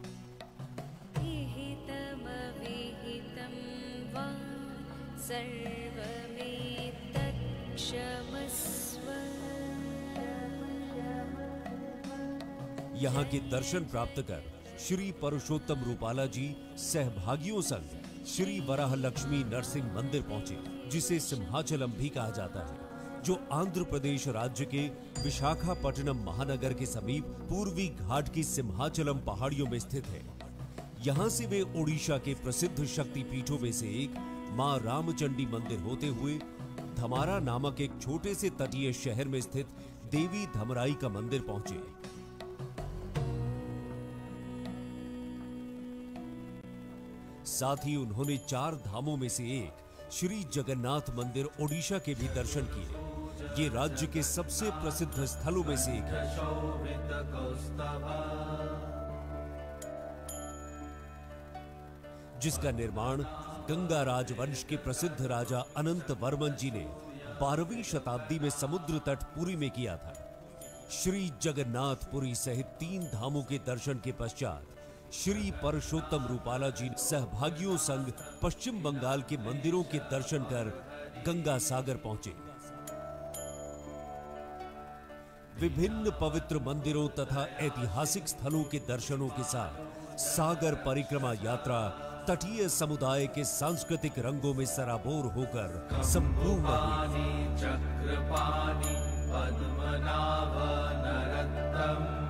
यहाँ के दर्शन प्राप्त कर श्री परशोत्तम रूपाला जी सहभागियों संग श्री वराह लक्ष्मी नरसिंह मंदिर पहुंचे, जिसे सिंहाचलम भी कहा जाता है, जो आंध्र प्रदेश राज्य के विशाखापट्टनम महानगर के समीप पूर्वी घाट की सिंहाचलम पहाड़ियों में स्थित है। यहाँ से वे ओडिशा के प्रसिद्ध शक्तिपीठों में से एक मां रामचंडी मंदिर होते हुए धमारा नामक एक छोटे से तटीय शहर में स्थित देवी धमराई का मंदिर पहुंचे। साथ ही उन्होंने चार धामों में से एक श्री जगन्नाथ मंदिर ओडिशा के भी दर्शन किए। ये राज्य के सबसे प्रसिद्ध स्थलों में से एक है। जिसका निर्माण गंगा राजवंश के प्रसिद्ध राजा अनंत वर्मन जी ने बारहवीं शताब्दी में समुद्र तट पुरी में किया था। श्री जगन्नाथपुरी सहित तीन धामों के दर्शन के पश्चात श्री परशोत्तम रूपाला जी सहभागियों संग पश्चिम बंगाल के मंदिरों के दर्शन कर गंगा सागर पहुंचे। विभिन्न पवित्र मंदिरों तथा ऐतिहासिक स्थलों के दर्शनों के साथ सागर परिक्रमा यात्रा तटीय समुदाय के सांस्कृतिक रंगों में सराबोर होकर संपूर्ण हुई।